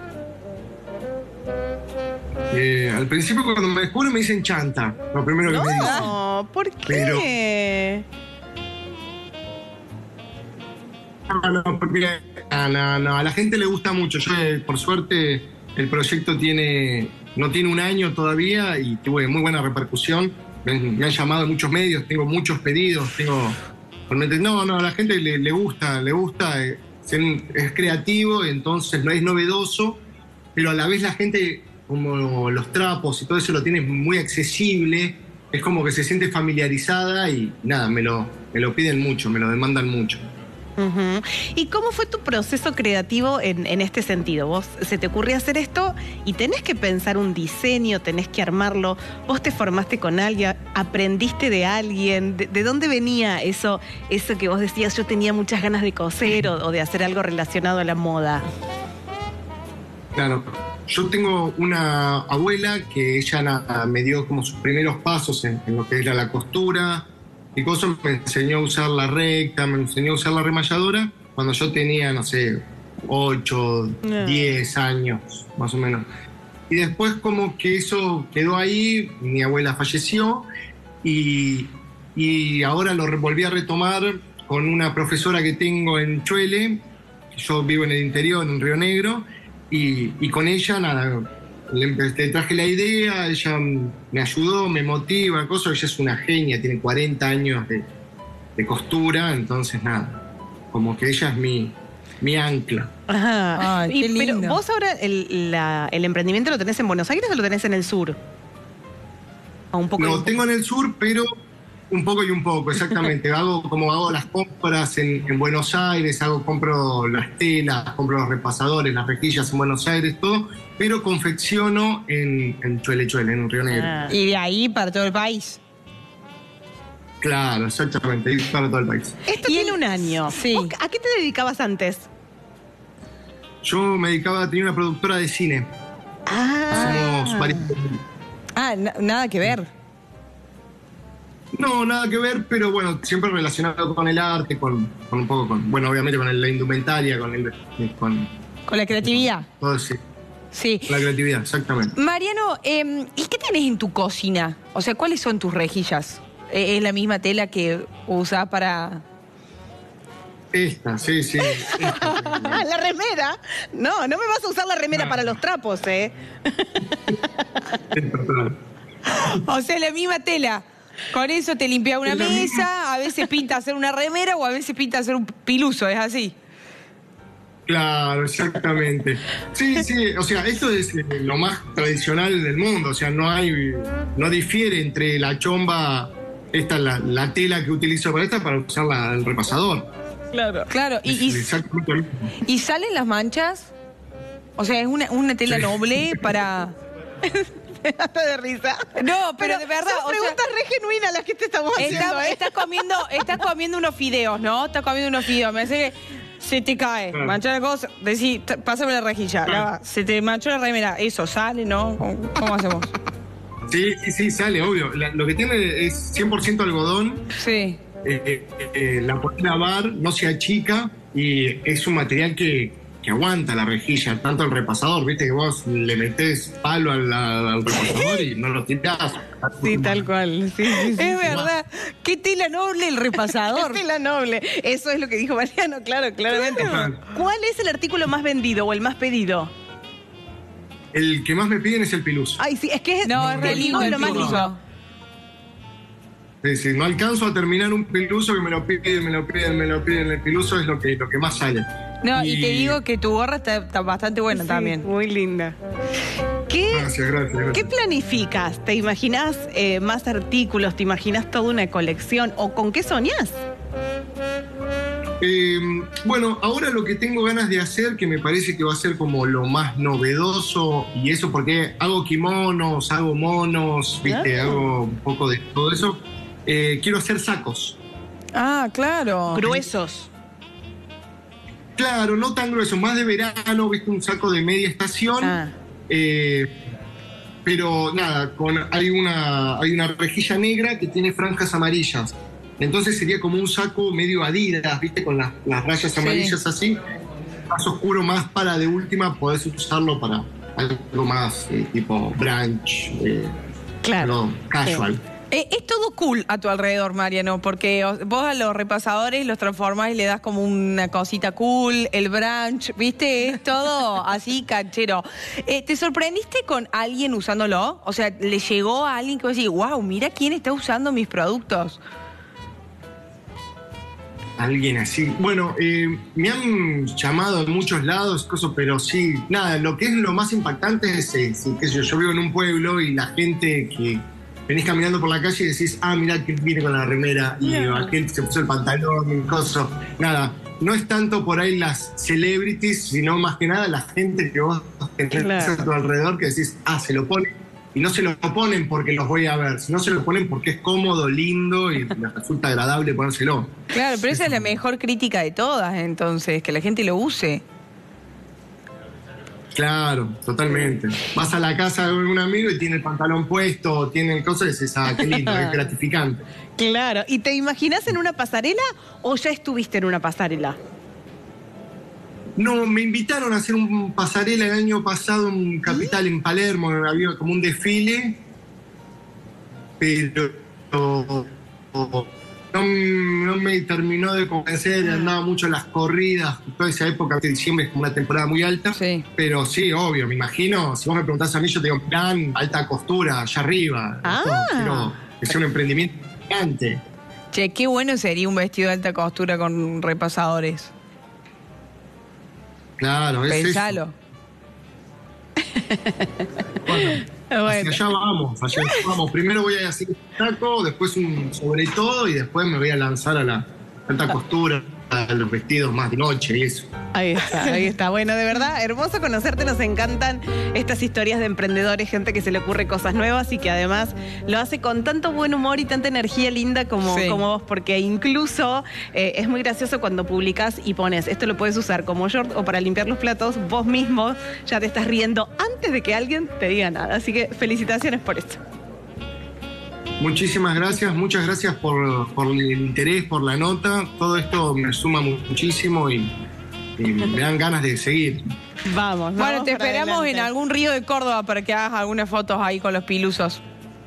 Al principio cuando me descubren me dicen chanta, lo primero que me dicen. No, ¿por qué? No, porque a la gente le gusta mucho. Yo, por suerte, el proyecto no tiene un año todavía y tuve muy buena repercusión. Me han llamado de muchos medios, tengo muchos pedidos, a la gente le gusta, es creativo, entonces no es novedoso, pero a la vez la gente, como los trapos y todo eso lo tiene muy accesible, es como que se siente familiarizada y nada, me lo piden mucho, me lo demandan mucho. Uh-huh. ¿Y cómo fue tu proceso creativo en este sentido? Vos se te ocurrió hacer esto y tenés que pensar un diseño, tenés que armarlo. Vos te formaste con alguien, aprendiste de alguien. ¿De dónde venía eso que vos decías, yo tenía muchas ganas de coser o de hacer algo relacionado a la moda? Claro, yo tengo una abuela que ella me dio como sus primeros pasos en lo que era la costura. Y cosas me enseñó a usar la recta, me enseñó a usar la remalladora cuando yo tenía, 8, 10 años, más o menos. Y después como que eso quedó ahí, mi abuela falleció y ahora lo volví a retomar con una profesora que tengo en Chuele, yo vivo en el interior, en Río Negro, y con ella, nada, le traje la idea, ella me ayudó, me motiva, ella es una genia, tiene 40 años de costura, entonces nada, como que ella es mi ancla. Ajá. Ay, qué lindo. Pero vos ahora el emprendimiento lo tenés en Buenos Aires o lo tenés en el sur? ¿O un poco? Lo tengo en el sur, pero un poco y un poco, exactamente. hago las compras en Buenos Aires, compro las telas, compro los repasadores, las rejillas en Buenos Aires, todo, pero confecciono en Chuele, en Río Negro. Y de ahí para todo el país. Claro, exactamente, para todo el país. Esto tiene un año. Sí. ¿A qué te dedicabas antes? Yo me dedicaba a tener una productora de cine. Hacemos varios... nada que ver. No, nada que ver, pero bueno, siempre relacionado con el arte, con un poco obviamente con la indumentaria, con la creatividad. Todo sí. Sí. La creatividad, exactamente. Mariano, ¿y qué tenés en tu cocina? O sea, ¿cuáles son tus rejillas? ¿Es la misma tela que usás para...? Esta, sí. La remera. No me vas a usar la remera para los trapos, O sea, la misma tela. Con eso te limpia una mesa, a veces pinta hacer una remera o a veces pinta hacer un piluso, ¿es así? Claro, exactamente. Sí, o sea, esto es lo más tradicional del mundo, o sea, no difiere entre la chomba, la tela que utilizo para usar el repasador. Claro. ¿Y salen las manchas? O sea, es una tela noble para... Hasta de risa. No, pero de verdad. Son preguntas re genuinas las que te estamos haciendo. Estás comiendo unos fideos, ¿no? Estás comiendo unos fideos. Me hace que se te cae. Mancha la cosa. Decís, pásame la rejilla. Se te manchó la remera. Eso, ¿sale, no? ¿Cómo hacemos? Sí, sale, obvio. Lo que tiene es 100% algodón. Sí. La podés lavar, no se achica y es un material que aguanta la rejilla, tanto el repasador, viste que vos le metés palo al repasador y no lo tirás. Sí, tal cual. Sí. Es verdad. Qué tela noble el repasador. Qué tela noble. Eso es lo que dijo Mariano, claramente. ¿Cuál es el artículo más vendido o el más pedido? El que más me piden es el piluso. Ay, sí, es que es re lindo lo más lindo. Sí, no alcanzo a terminar un piluso que me lo piden. El piluso es lo que más sale. No, y te digo que tu gorra está bastante buena también. Muy linda. Gracias. ¿Qué planificas? ¿Te imaginas más artículos? ¿Te imaginas toda una colección? ¿O con qué soñás? Bueno, ahora lo que tengo ganas de hacer, que me parece que va a ser como lo más novedoso, y eso porque hago kimonos, hago monos, ¿viste? Hago un poco de todo eso. Quiero hacer sacos. Ah, claro. Gruesos. Claro, no tan gruesos, más de verano, ¿viste? Un saco de media estación. Pero nada, hay una rejilla negra que tiene franjas amarillas. Entonces sería como un saco medio Adidas, ¿viste? Con las rayas amarillas así. Más oscuro, más para de última, podés usarlo para algo más tipo brunch, claro, casual. Sí. Es todo cool a tu alrededor, Mariano, porque vos a los repasadores los transformás y le das como una cosita cool, el brunch, ¿viste? Es todo así canchero. ¿Te sorprendiste con alguien usándolo? O sea, ¿le llegó a alguien que vos decís, wow, mira quién está usando mis productos? Alguien así. Bueno, me han llamado en muchos lados, cosas, pero sí, nada, lo que es lo más impactante es que yo vivo en un pueblo y la gente que venís caminando por la calle y decís, mirá que viene con la remera y aquel se puso el pantalón y cosas. Nada, no es tanto por ahí las celebrities, sino más que nada la gente que vos tenés a tu alrededor que decís, se lo ponen. Y no se lo ponen porque los voy a ver, sino se lo ponen porque es cómodo, lindo y les resulta agradable ponérselo. Claro, pero esa es la mejor crítica de todas, entonces, que la gente lo use. Claro, totalmente. Vas a la casa de un amigo y tiene el pantalón puesto, tiene el coso y dices, qué lindo, es gratificante. Claro, ¿y te imaginas en una pasarela o ya estuviste en una pasarela? No, me invitaron a hacer un pasarela el año pasado en Capital, en Palermo, había como un desfile, pero no me terminó de convencer, andaba mucho las corridas, toda esa época de diciembre es como una temporada muy alta, pero sí, obvio, me imagino, si vos me preguntás a mí, yo te digo, plan, alta costura, allá arriba, quiero que sea un emprendimiento gigante. Che, qué bueno sería un vestido de alta costura con repasadores. Claro, es Pensalo. Bueno, hacia allá vamos. Primero voy a hacer un saco, después un sobre todo y después me voy a lanzar a la alta costura, a los vestidos más de noche y eso. Ahí está. Bueno, de verdad, hermoso conocerte. Nos encantan estas historias de emprendedores, gente que se le ocurre cosas nuevas y que además lo hace con tanto buen humor y tanta energía linda como vos, porque incluso es muy gracioso cuando publicás y pones, esto lo puedes usar como short o para limpiar los platos, vos mismo ya te estás riendo antes de que alguien te diga nada. Así que felicitaciones por esto. Muchísimas gracias, muchas gracias por el interés, por la nota. Todo esto me suma muchísimo y me dan ganas de seguir. Vamos. Bueno, te esperamos en algún río de Córdoba para que hagas algunas fotos ahí con los pilusos.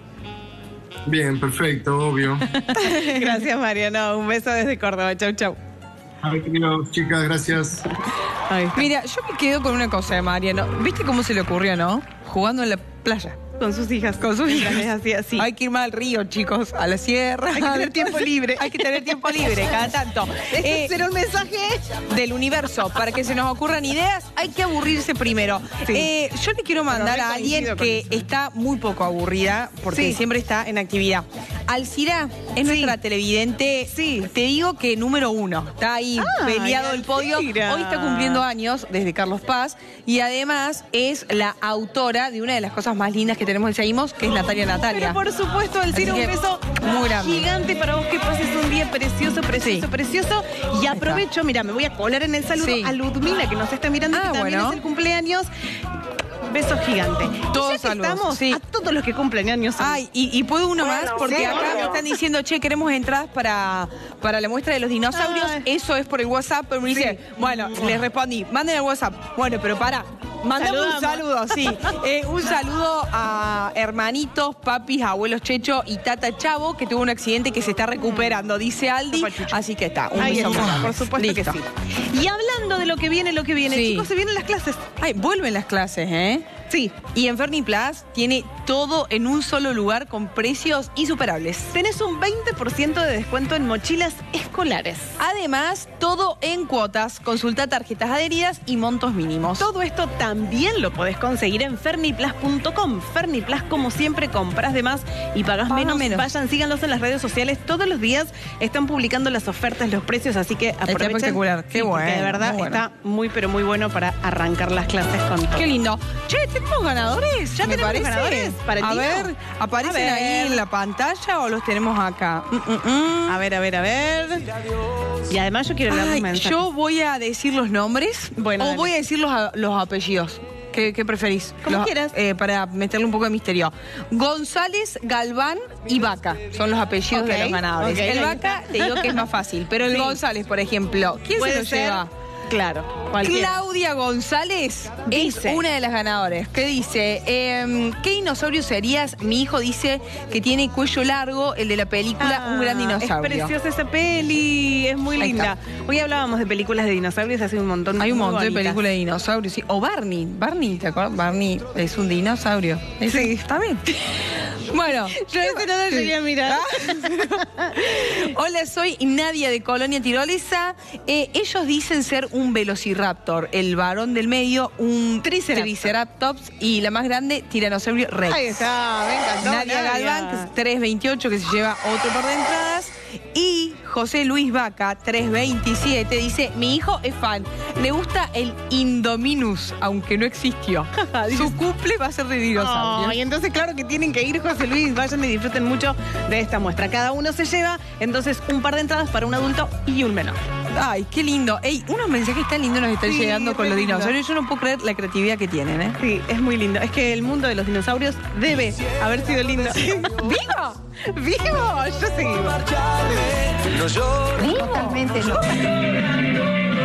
Bien, perfecto, obvio. Gracias, Mariano. Un beso desde Córdoba. Chau, chau. Adiós, chicas, gracias. Mira, yo me quedo con una cosa de Mariano. ¿Viste cómo se le ocurrió, no? Jugando en la playa. Con sus hijas. Así. Hay que ir más al río, chicos, a la sierra. Hay que tener tiempo libre. Hay que tener tiempo libre cada tanto. ¿Será un mensaje del universo? Para que se nos ocurran ideas, hay que aburrirse primero. Yo le quiero mandar a alguien que está muy poco aburrida, porque siempre está en actividad. Alcira es nuestra televidente. Te digo que número 1. Está ahí peleado el podio. Hoy está cumpliendo años desde Carlos Paz. Y además es la autora de una de las cosas más lindas que tenemos en Seguimos, que es Natalia. Pero por supuesto, Alcira, un beso muy grande, gigante para vos, que pases un día precioso. Y aprovecho, mira, me voy a colar en el saludo a Ludmila, que nos está mirando, que también es el cumpleaños. Beso gigante. Todos saludos. A todos los que cumplen años. Y puedo uno más, porque acá me están diciendo, che, queremos entradas para la muestra de los dinosaurios. Eso es por el WhatsApp, pero me dice, bueno, les respondí, manden el WhatsApp. Bueno, pero mandame un saludo, un saludo a hermanitos, papis, abuelos Checho y Tata Chavo, que tuvo un accidente que se está recuperando, dice Aldi. Así que está, un beso más. Por supuesto que sí. Y hablando de lo que viene, chicos, se vienen las clases. Vuelven las clases, Sí. Y en Ferniplas tiene todo en un solo lugar con precios insuperables. Tenés un 20% de descuento en mochilas escolares. Además, todo en cuotas. Consulta tarjetas adheridas y montos mínimos. Todo esto también lo podés conseguir en ferniplas.com. Ferniplas, como siempre, compras de más y pagas menos. Vayan, síganlos en las redes sociales. Todos los días están publicando las ofertas, los precios, así que aprovechen. Está espectacular. Qué bueno. De verdad, está muy, pero muy bueno para arrancar las clases con todo. Qué lindo. Che, ¿tenemos ganadores? ¿Ya tenemos ganadores para el A Tino? ver, ¿aparecen ahí en la pantalla o los tenemos acá? A ver. Y además yo quiero leer los mensajes. Yo voy a decir los nombres o dale. voy a decir los apellidos. ¿Qué preferís? Como quieras. Para meterle un poco de misterio. González, Galván y Vaca son los apellidos de los ganadores. Ok, El Vaca te digo que es más fácil, pero el González, por ejemplo, ¿quién se lo lleva? Claro, cualquiera. Claudia González Dice. es una de las ganadoras. ¿Qué dice? ¿Qué dinosaurio serías? Mi hijo dice que tiene cuello largo, el de la película Un Gran Dinosaurio. Es preciosa esa peli, es muy Ahí linda. Hoy hablábamos de películas de dinosaurios hace un montón. Hay un muy montón de bonitas. películas de dinosaurios. Sí. O Barney. Barney, ¿te acuerdas? Barney es un dinosaurio. Sí, está bien. Bueno, Yo ese no lo llegué a mirar. Hola, soy Nadia de Colonia Tirolesa. Ellos dicen ser un velociraptor, el varón del medio, un triceratops y la más grande, tiranosaurio rex. Ahí está, me encantó. Nadia Galván, que es 328, que se lleva otro par de entradas. Y José Luis Vaca, 327, dice, mi hijo es fan, le gusta el Indominus, aunque no existió. Su cumple va a ser de dinosaurio. Y entonces claro que tienen que ir, José Luis, vayan y disfruten mucho de esta muestra. Cada uno se lleva entonces un par de entradas para un adulto y un menor. Ay, qué lindo. Ey, unos mensajes tan lindos nos están llegando con los dinosaurios. Yo no puedo creer la creatividad que tienen, ¿eh? Sí, es muy lindo. Es que el mundo de los dinosaurios debe haber sido lindo. ¡Vivo! ¡Vivo! Yo seguí. Totalmente no.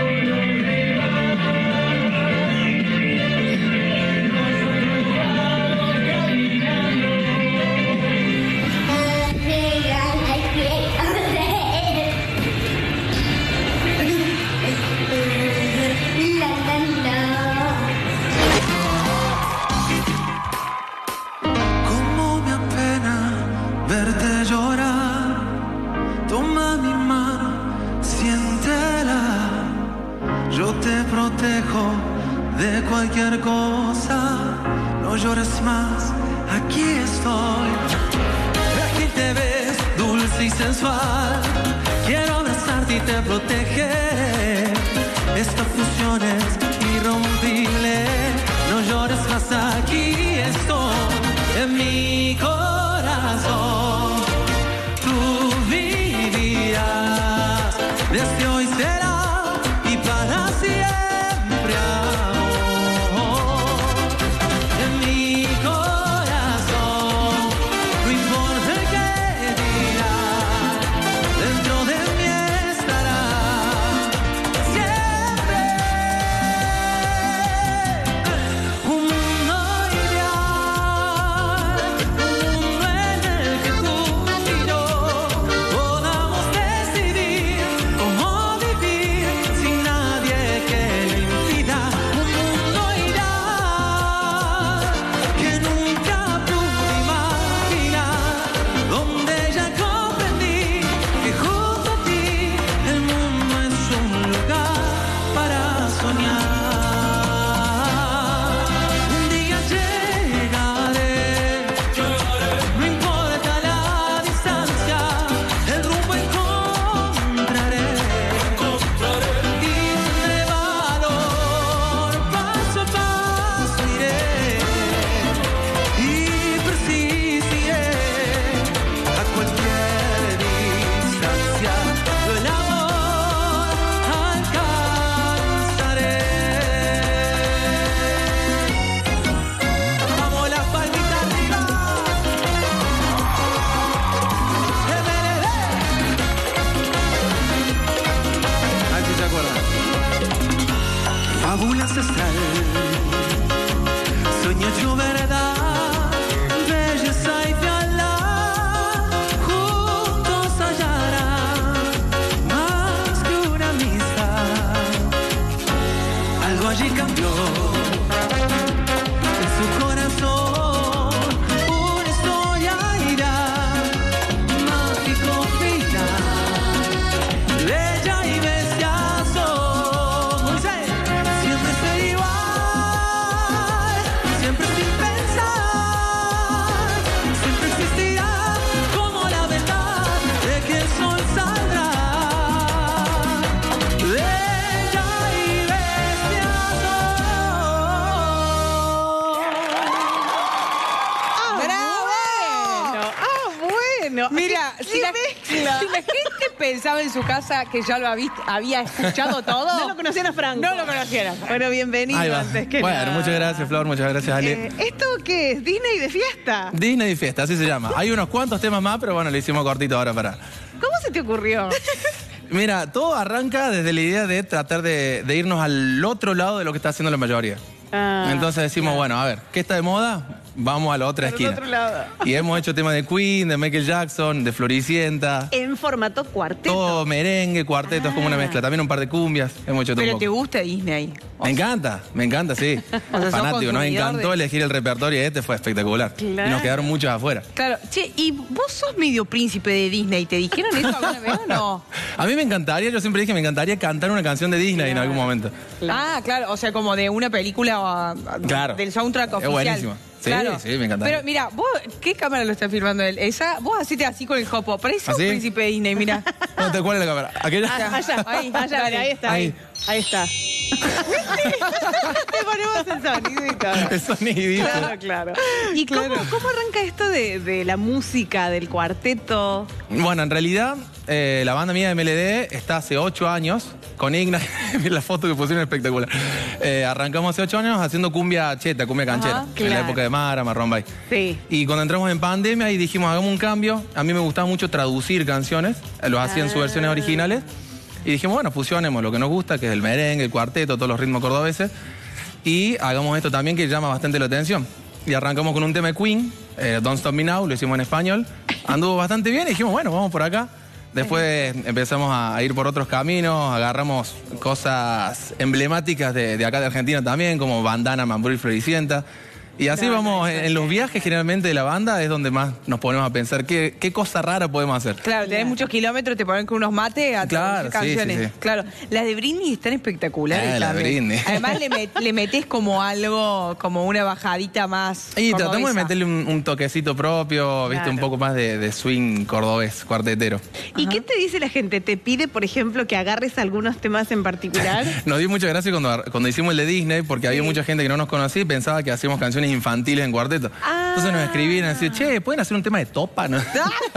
Cómo me apena verte llorar. Toma mi mano, siéntela. Yo te protejo de cualquier cosa. No llores más, aquí estoy. Aquí te ves dulce y sensual. Quiero abrazarte y te proteger. Esta fusión es irrompible. No llores más, aquí estoy. En mi corazón tú vivirás. Desde hoy será y para siempre amor. En mi corazón, no importa el que dirá, dentro de mí estará siempre. Un mundo ideal pero Mira, si la gente pensaba en su casa que ya lo había escuchado todo. no lo conocían a Franco. No lo conocieran. Bueno, bienvenido Ahí va. antes que Bueno, nada. muchas gracias, Flor, muchas gracias, Ale. ¿Esto qué es? ¿Disney de fiesta? Disney y fiesta, así se llama. Hay unos cuantos temas más, pero bueno, lo hicimos cortito ahora para... ¿Cómo se te ocurrió? Mira, todo arranca desde la idea de tratar de irnos al otro lado de lo que está haciendo la mayoría. Entonces decimos, bueno, a ver, ¿qué está de moda? Vamos a la otra esquina. Otro lado. Y hemos hecho temas de Queen, de Michael Jackson, de Floricienta. En formato cuarteto. Todo merengue, cuarteto, es como una mezcla. También un par de cumbias. Hemos hecho todo un Pero poco. te gusta Disney. Me encanta, sí. sos Fanático, nos consumidor encantó de- elegir el repertorio y este fue espectacular. Claro. Y nos quedaron muchos afuera. Claro. Che, ¿y vos sos medio príncipe de Disney? ¿Te dijeron eso alguna vez o no? A mí me encantaría, yo siempre dije, me encantaría cantar una canción de Disney en algún momento. Ah, claro. O sea, como de una película Claro. del soundtrack Es oficial. buenísimo. Sí, sí, me encantaría. Pero mira, vos, ¿qué cámara lo está filmando él? Esa, vos hacete así con el jopo. Parece ¿Así? un príncipe de Disney, mira. ¿Cuál es la cámara? ¿Aquella? Allá, Ahí, allá, dale. ahí está. Ahí. Ahí está. Te ponemos el sonidito. El sonidito. Claro. ¿Y cómo arranca esto de la música, del cuarteto? Bueno, en realidad, la banda mía de MLD está hace 8 años con Igna. Mira la foto que pusieron espectacular. Arrancamos hace 8 años haciendo cumbia cheta, cumbia canchera. En claro. la época de Mara, Marrón Bay. Sí. Y cuando entramos en pandemia y dijimos, hagamos un cambio. A mí me gustaba mucho traducir canciones. Los hacía en sus versiones originales. Y dijimos, bueno, fusionemos lo que nos gusta, que es el merengue, el cuarteto, todos los ritmos cordobeses. Y hagamos esto también que llama bastante la atención. Y arrancamos con un tema de Queen, Don't Stop Me Now, lo hicimos en español. Anduvo bastante bien y dijimos, bueno, vamos por acá. Después empezamos a ir por otros caminos, agarramos cosas emblemáticas de acá de Argentina también, como Bandana, Mambrú y Floricienta. Y así vamos, en los viajes generalmente de la banda es donde más nos ponemos a pensar qué cosa rara podemos hacer. Claro, tenés muchos kilómetros, te ponen con unos mates a Claro, traducir canciones. sí, sí, sí. Claro, las de Britney están espectaculares La de también. Britney. Además le metés como algo, como una bajadita más. Y tratamos de cordobesa. meterle un toquecito propio, viste, Claro. un poco más de swing cordobés, cuartetero. ¿Y qué te dice la gente? ¿Te pide, por ejemplo, que agarres algunos temas en particular? Nos dio mucha gracia cuando hicimos el de Disney, porque había mucha gente que no nos conocía y pensaba que hacíamos canciones infantiles en cuarteto. Entonces nos escribían y decían, che, ¿pueden hacer un tema de Topa? ¿No?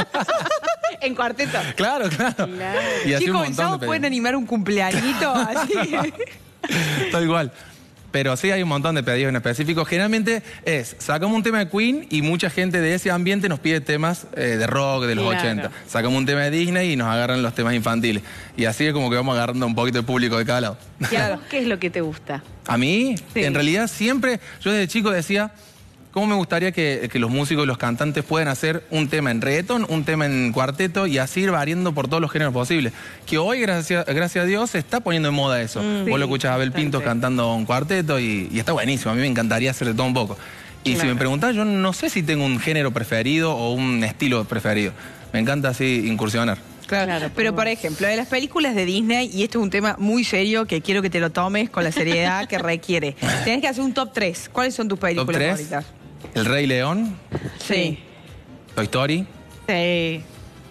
En cuarteto. Claro. Y así un Chicos, montón ¿en de sábado pueden animar un cumpleañito? Así. Tal igual. Pero sí hay un montón de pedidos en específico. Generalmente sacamos un tema de Queen y mucha gente de ese ambiente nos pide temas de rock de los Claro. 80. Sacamos un tema de Disney y nos agarran los temas infantiles. Y así es como que vamos agarrando un poquito de público de cada lado. Claro. ¿Qué es lo que te gusta? A mí, Sí. en realidad siempre, yo desde chico decía, ¿cómo me gustaría que los músicos y los cantantes puedan hacer un tema en reggaetón, un tema en cuarteto y así ir variando por todos los géneros posibles? Que hoy, gracias a Dios, se está poniendo en moda eso. Vos lo escuchás a Abel Pintos bastante. cantando un cuarteto y está buenísimo. A mí me encantaría hacer de todo un poco. Y si me preguntás, yo no sé si tengo un género preferido o un estilo preferido. Me encanta así incursionar. Claro, pero por ejemplo, de las películas de Disney, y esto es un tema muy serio que quiero que te lo tomes con la seriedad que requiere. Tenés que hacer un top 3. ¿Cuáles son tus Top películas 3, favoritas? El Rey León, Sí. Toy Story. Sí.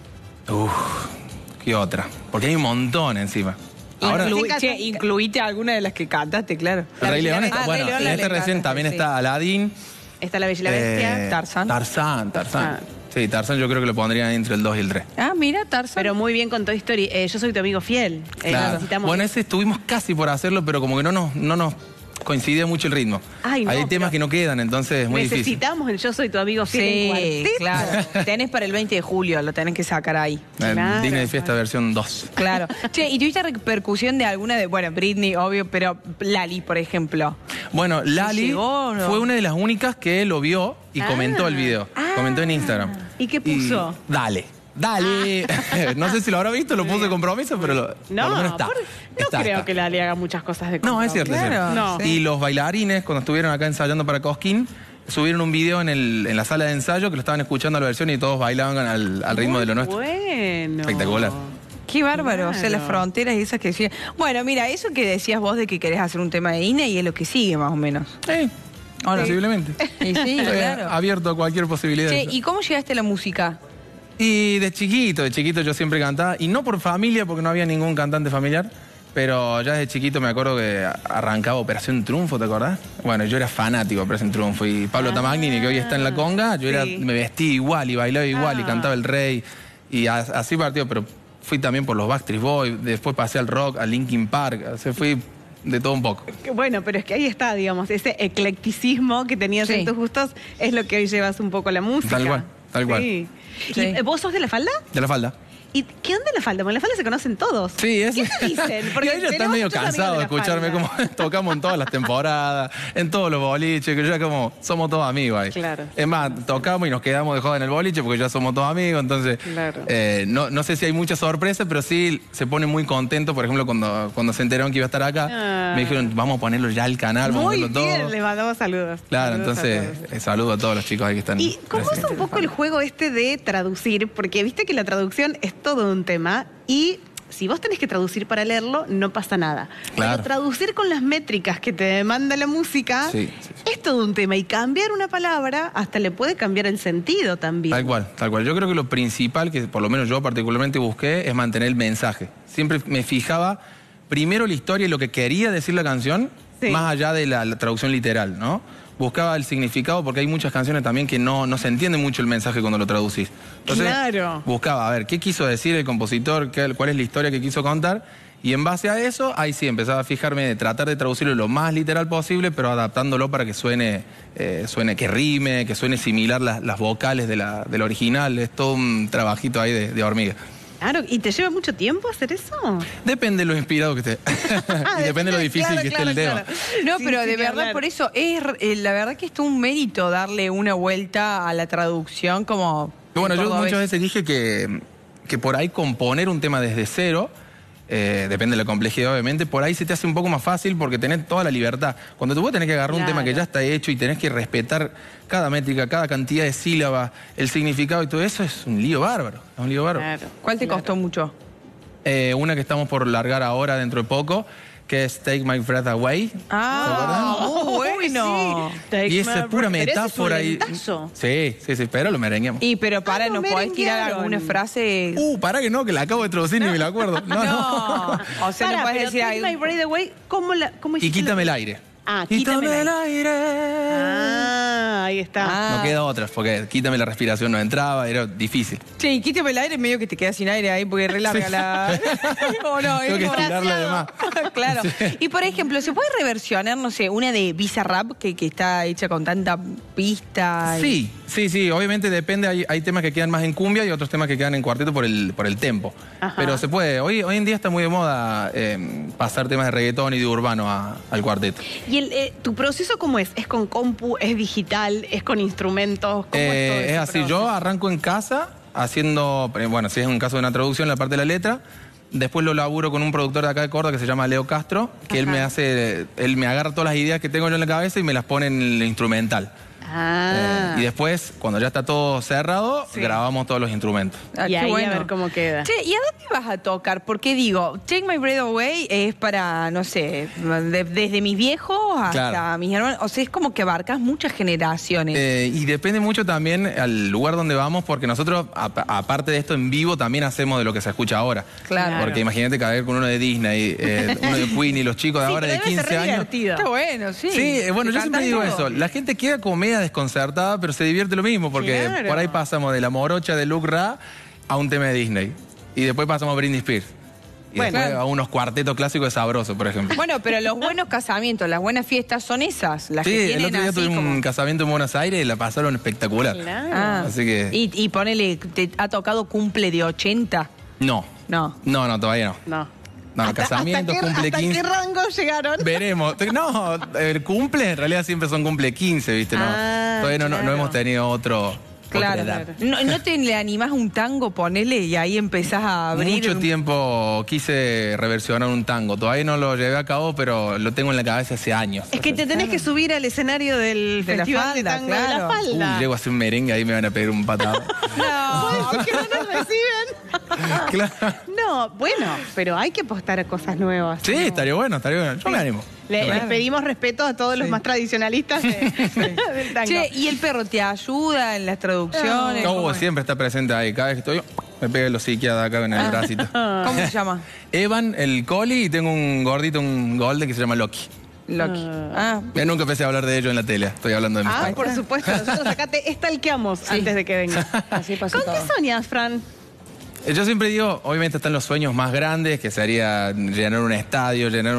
¿Qué otra? Porque hay un montón encima. Ahora, Incluite alguna de las que cantaste, claro. El Rey León está, Ah, bueno, Rey León en la este le recién encanta, también sí. está Aladdin. Está La Bella y la Bestia. Tarzán. Tarzán. Sí, Tarzán yo creo que lo pondría entre el 2 y el 3. Ah, mira, Tarzán. Pero muy bien con Toy Story. Yo soy tu amigo fiel. Claro. Necesitamos... Bueno, ese estuvimos casi por hacerlo, pero como que no nos coincidía mucho el ritmo. Ay, no, hay temas pero que no quedan, entonces es muy difícil. Necesitamos el Yo soy tu amigo fiel en Sí, cuarteto. claro. Tenés para el 20 de julio, lo tenés que sacar ahí. Claro. Disney Fiesta versión 2. Claro. Che, ¿y tuviste repercusión de alguna de, bueno, Britney, obvio, pero Lali, por ejemplo? Bueno, Lali llegó, ¿no? fue una de las únicas que lo vio y comentó el video. Comentó en Instagram. ¿Y qué puso? Dale. No sé si lo habrá visto, lo puso de compromiso, pero por lo menos está. No creo que Lali haga muchas cosas de No, es cierto, es Claro, cierto. No. Y los bailarines, cuando estuvieron acá ensayando para Cosquín, subieron un video en la sala de ensayo que lo estaban escuchando a la versión y todos bailaban al ritmo de lo nuestro. Bueno. Espectacular. Qué bárbaro, o sea, las fronteras esas que decían. Bueno, mira, eso que decías vos de que querés hacer un tema de Disney es lo que sigue, más o menos. Sí, ¿O no? posiblemente. Y sí, Estoy claro. abierto a cualquier posibilidad. Che, ¿y cómo llegaste a la música? Y de chiquito yo siempre cantaba, y no por familia, porque no había ningún cantante familiar, Pero ya desde chiquito me acuerdo que arrancaba Operación Triunfo, ¿te acordás? Bueno, yo era fanático de Operación Triunfo. Y Pablo Tamagnini, que hoy está en la conga, yo me vestí igual y bailaba igual y cantaba El Rey. Y así partió, pero fui también por los Backstreet Boys, después pasé al rock, a Linkin Park, o sea, fui de todo un poco. Bueno, pero es que ahí está, digamos, ese eclecticismo que tenías en tus gustos es lo que hoy llevas un poco a la música. Tal cual. Sí. ¿Y vos sos de La Falda? De La Falda. ¿Y qué onda La Falda? Porque en La Falda se conocen todos. Sí, es. ¿Qué te dicen? Porque ellos están medio cansados de escucharme como tocamos en todas las temporadas, en todos los boliches, que ya como somos todos amigos ahí. Claro. Es más, tocamos y nos quedamos de joda en el boliche porque ya somos todos amigos, entonces claro. No sé si hay mucha sorpresa, pero sí se ponen muy contentos, por ejemplo, cuando se enteraron que iba a estar acá, me dijeron, vamos a ponerlo ya al canal, vamos a ponerlo todo. Muy bien, les mandamos saludos. Claro, saludos entonces saludo a todos los chicos ahí que están. ¿Y cómo es un poco el juego este de traducir? Porque viste que la traducción es todo un tema. Y si vos tenés que traducir para leerlo, no pasa nada. Claro. Pero traducir con las métricas que te demanda la música es todo un tema. Y cambiar una palabra hasta le puede cambiar el sentido también. Tal cual. Yo creo que lo principal, que por lo menos yo particularmente busqué, es mantener el mensaje. Siempre me fijaba primero la historia y lo que quería decir la canción, más allá de la traducción literal, ¿no? Buscaba el significado porque hay muchas canciones también que no se entiende mucho el mensaje cuando lo traducís. Entonces, buscaba, a ver, ¿qué quiso decir el compositor? ¿Cuál es la historia que quiso contar? Y en base a eso, ahí sí, empezaba a fijarme de tratar de traducirlo lo más literal posible, pero adaptándolo para que suene, que rime, que suene similar las vocales de la original. Es todo un trabajito ahí de hormiga. Claro, ¿y te lleva mucho tiempo hacer eso? Depende de lo inspirado que esté. Y depende de lo difícil que esté el tema. No, pero de verdad, por eso es la verdad que es un mérito darle una vuelta a la traducción como... Bueno, yo muchas veces dije que por ahí componer un tema desde cero, depende de la complejidad obviamente, por ahí se te hace un poco más fácil porque tenés toda la libertad. Cuando tú tenés que agarrar un tema que ya está hecho y tenés que respetar cada métrica, cada cantidad de sílabas, el significado y todo eso, es un lío bárbaro. Es un lío bárbaro. Claro. ¿Cuál te costó mucho? Una que estamos por largar ahora dentro de poco, que es Take My Breath Away. Muy bueno. Y esa es pura metáfora. Sí, pero lo merenguemos. Pero ¿no podés tirar alguna frase? Para que no, que la acabo de traducir y ni me la acuerdo. No. O sea, no podés decir Take My Breath Away, ¿cómo y quítame el aire. Quítame el aire. Ahí está. No queda otra, porque quítame la respiración no entraba, era difícil. Sí, quítame el aire, medio que te quedas sin aire ahí porque es re larga la... Tengo que estirarla de más. Claro. Y por ejemplo, ¿se puede reversionar, no sé, una de Bizarrap que está hecha con tanta pista? Sí. Obviamente depende, hay temas que quedan más en cumbia y otros temas que quedan en cuarteto por el tempo. Pero se puede. Hoy en día está muy de moda pasar temas de reggaetón y de urbano al cuarteto. ¿Y tu proceso cómo es? ¿Es con compu? ¿Es digital? ¿Es con instrumentos? ¿Cómo es todo ese así, proceso? yo arranco en casa haciendo, bueno, si es un caso de una traducción, la parte de la letra. Después lo laburo con un productor de acá de Córdoba que se llama Leo Castro, que él me agarra todas las ideas que tengo yo en la cabeza y me las pone en el instrumental. Y después, cuando ya está todo cerrado, grabamos todos los instrumentos. Y ahí a ver cómo queda. Che, ¿y a dónde vas a tocar? Porque digo, Take My Breath Away es para, no sé, desde mis viejos hasta mis hermanos. O sea, es como que abarcas muchas generaciones. Y depende mucho también al lugar donde vamos, porque nosotros, aparte de esto en vivo, también hacemos de lo que se escucha ahora. Claro. Porque imagínate caer con uno de Disney, uno de Queen y los chicos de ahora de 15 años. Está bueno, sí. Sí, bueno, yo siempre digo eso. La gente queda como media desconcertada, pero se divierte lo mismo, porque por ahí pasamos de la morocha de Luke Ra a un tema de Disney. Y después pasamos a Britney Spears. Y después a unos cuartetos clásicos de Sabroso, por ejemplo. Bueno, pero los buenos casamientos, las buenas fiestas son esas. Las que el otro día tuve un casamiento en Buenos Aires y la pasaron espectacular. Así que... Y ponele, ¿te ha tocado cumple de 80? No, todavía no. No, casamiento, cumple 15. ¿Hasta qué rango llegaron? Veremos. No, el cumple en realidad siempre son cumple 15, ¿viste? Todavía no hemos tenido otro. Claro. ¿No te le animás un tango, ponele, y ahí empezás a abrir? Mucho tiempo quise reversionar un tango. Todavía no lo llevé a cabo, pero lo tengo en la cabeza hace años. Es que te tenés que subir al escenario del Festival de Tango de La Falda. Llego a hacer un merengue, ahí me van a pedir un patado. ¿Por qué no nos reciben? Claro. No, bueno, pero hay que apostar a cosas nuevas. Sí, estaría bueno. Yo me animo. Les pedimos respeto a todos los más tradicionalistas del tango. Che, ¿y el perro te ayuda en las traducciones? No, siempre está presente ahí. Cada vez que estoy Me pegué los psiquiadas acá en el bracito. ¿Cómo se llama? Evan, el coli, y tengo un gordito, un golden que se llama Loki. Loki. Yo nunca empecé a hablar de ello en la tele. Estoy hablando de mis padres. Por supuesto. Nosotros acá te estalqueamos antes de que venga. Así pasó ¿Con todo. qué soñas, Fran? Yo siempre digo, obviamente están los sueños más grandes, que sería llenar un estadio, llenar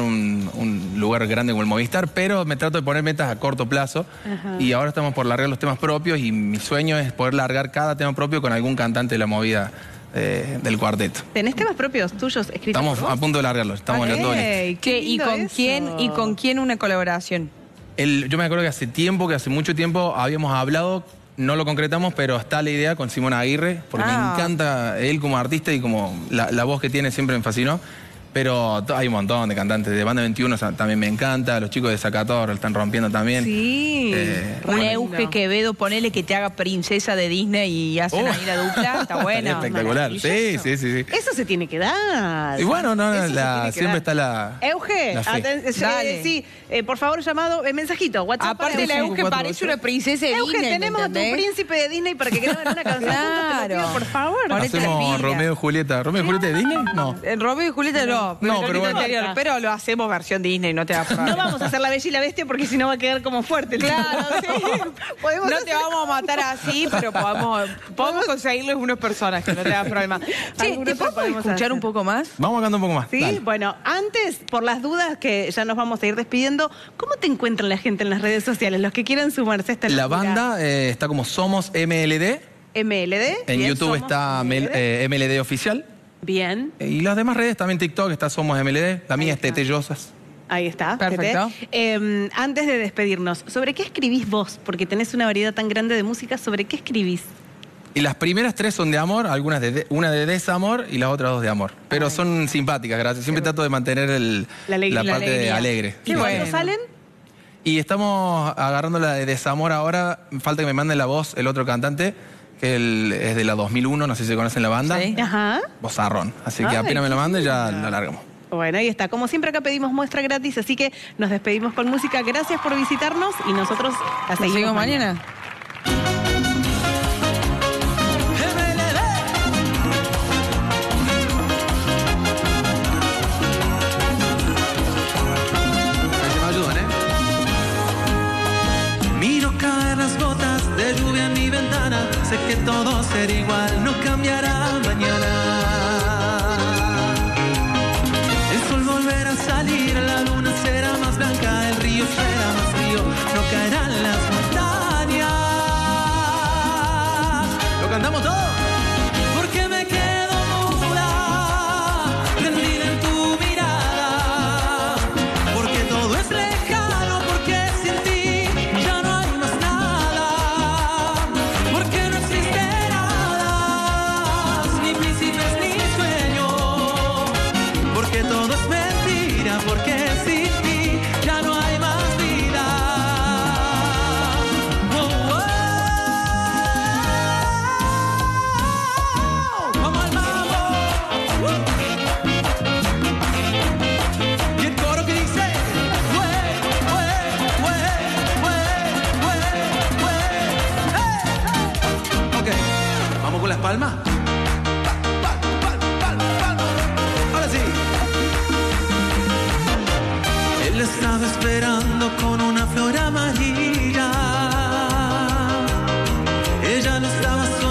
un lugar grande como el Movistar, pero me trato de poner metas a corto plazo. Y ahora estamos por largar los temas propios y mi sueño es poder largar cada tema propio con algún cantante de la movida del cuarteto. ¿Tenés temas propios tuyos escritos? Estamos por vos? a punto de largarlos, estamos ya todos listos. Qué ¿Y lindo con eso. quién una colaboración? Yo me acuerdo que hace mucho tiempo habíamos hablado, no lo concretamos, pero está la idea con Simón Aguirre, porque me encanta él como artista y como la voz que tiene siempre me fascinó. Pero hay un montón de cantantes. De Banda 21 también me encanta. Los chicos de Zacator lo están rompiendo también. Sí. Un Euge Quevedo, ponele que te haga princesa de Disney y hacen ahí la dupla. Está buena. Espectacular. Sí. Eso se tiene que dar. Y bueno, no, Eso se tiene que siempre dar. está la... Euge, la fe. Dale. sí, por favor, llamado, mensajito, WhatsApp. Aparte para la Euge parece una princesa de Euge, Disney. tenemos a tu príncipe de Disney para que graben una canción juntos, te lo pido, por favor. Ponete la Hacemos pila. Romeo y Julieta. ¿Romeo y Julieta de Disney? No. Romeo y Julieta no. pero bueno. Pero lo hacemos versión Disney, no te va a No vamos a hacer La Bella y la Bestia porque si no va a quedar como fuerte. Claro, sí. No te vamos a matar así, pero podemos conseguirles unos personajes, no te da problema. Che, Algunos ¿te lo podemos podemos escuchar hacer. un poco más? Vamos a cantar un poco más. Sí, Dale. bueno, antes, por las dudas que ya nos vamos a ir despidiendo, ¿cómo te encuentran la gente en las redes sociales? Los que quieran sumarse a esta La locura. banda está como Somos MLD. MLD. En bien, YouTube somos está MLD. MLD Oficial. Bien, Y las demás redes, también TikTok, está Somos MLD. La mía es Tete Yosas. ahí está. Perfecto. Tete. Antes de despedirnos, ¿sobre qué escribís vos? Porque tenés una variedad tan grande de música, ¿sobre qué escribís? Y las primeras 3 son de amor, una de desamor y las otras 2 de amor. Pero son simpáticas, gracias. Siempre trato de mantener La alegría. la parte de alegre. ¿Y cuándo salen? Y estamos agarrando la de desamor ahora. Falta que me manden la voz el otro cantante, que es de la 2001, no sé si se conocen la banda. Sí. Ajá. Vozarrón. Así que Ay, apenas me lo qué mande ya linda. la largamos. Bueno, ahí está. Como siempre acá pedimos muestra gratis, así que nos despedimos con música. Gracias por visitarnos y nosotros la ¿Nos seguimos seguimos mañana? Me ayudan, Miro caer las gotas de lluvia en mi ventana. Sé que todo será igual, no cambiará mañana. El sol volverá a salir, la luna será más blanca, el río será más frío, no caerán las montañas. ¿Lo cantamos todo? Porque me quedo muda, prendida en tu mirada. Porque todo es lejano, porque sin ti ya no hay más nada. Porque no existen hadas, ni príncipes ni sueños. Porque todo es mentira, porque sin ti ya no hay más vida. Oh, oh. Vamos al mambo. Y el coro que dice Ok, vamos con las palmas. Ahora sí. Él estaba esperando con una flor amarilla. Ella lo estaba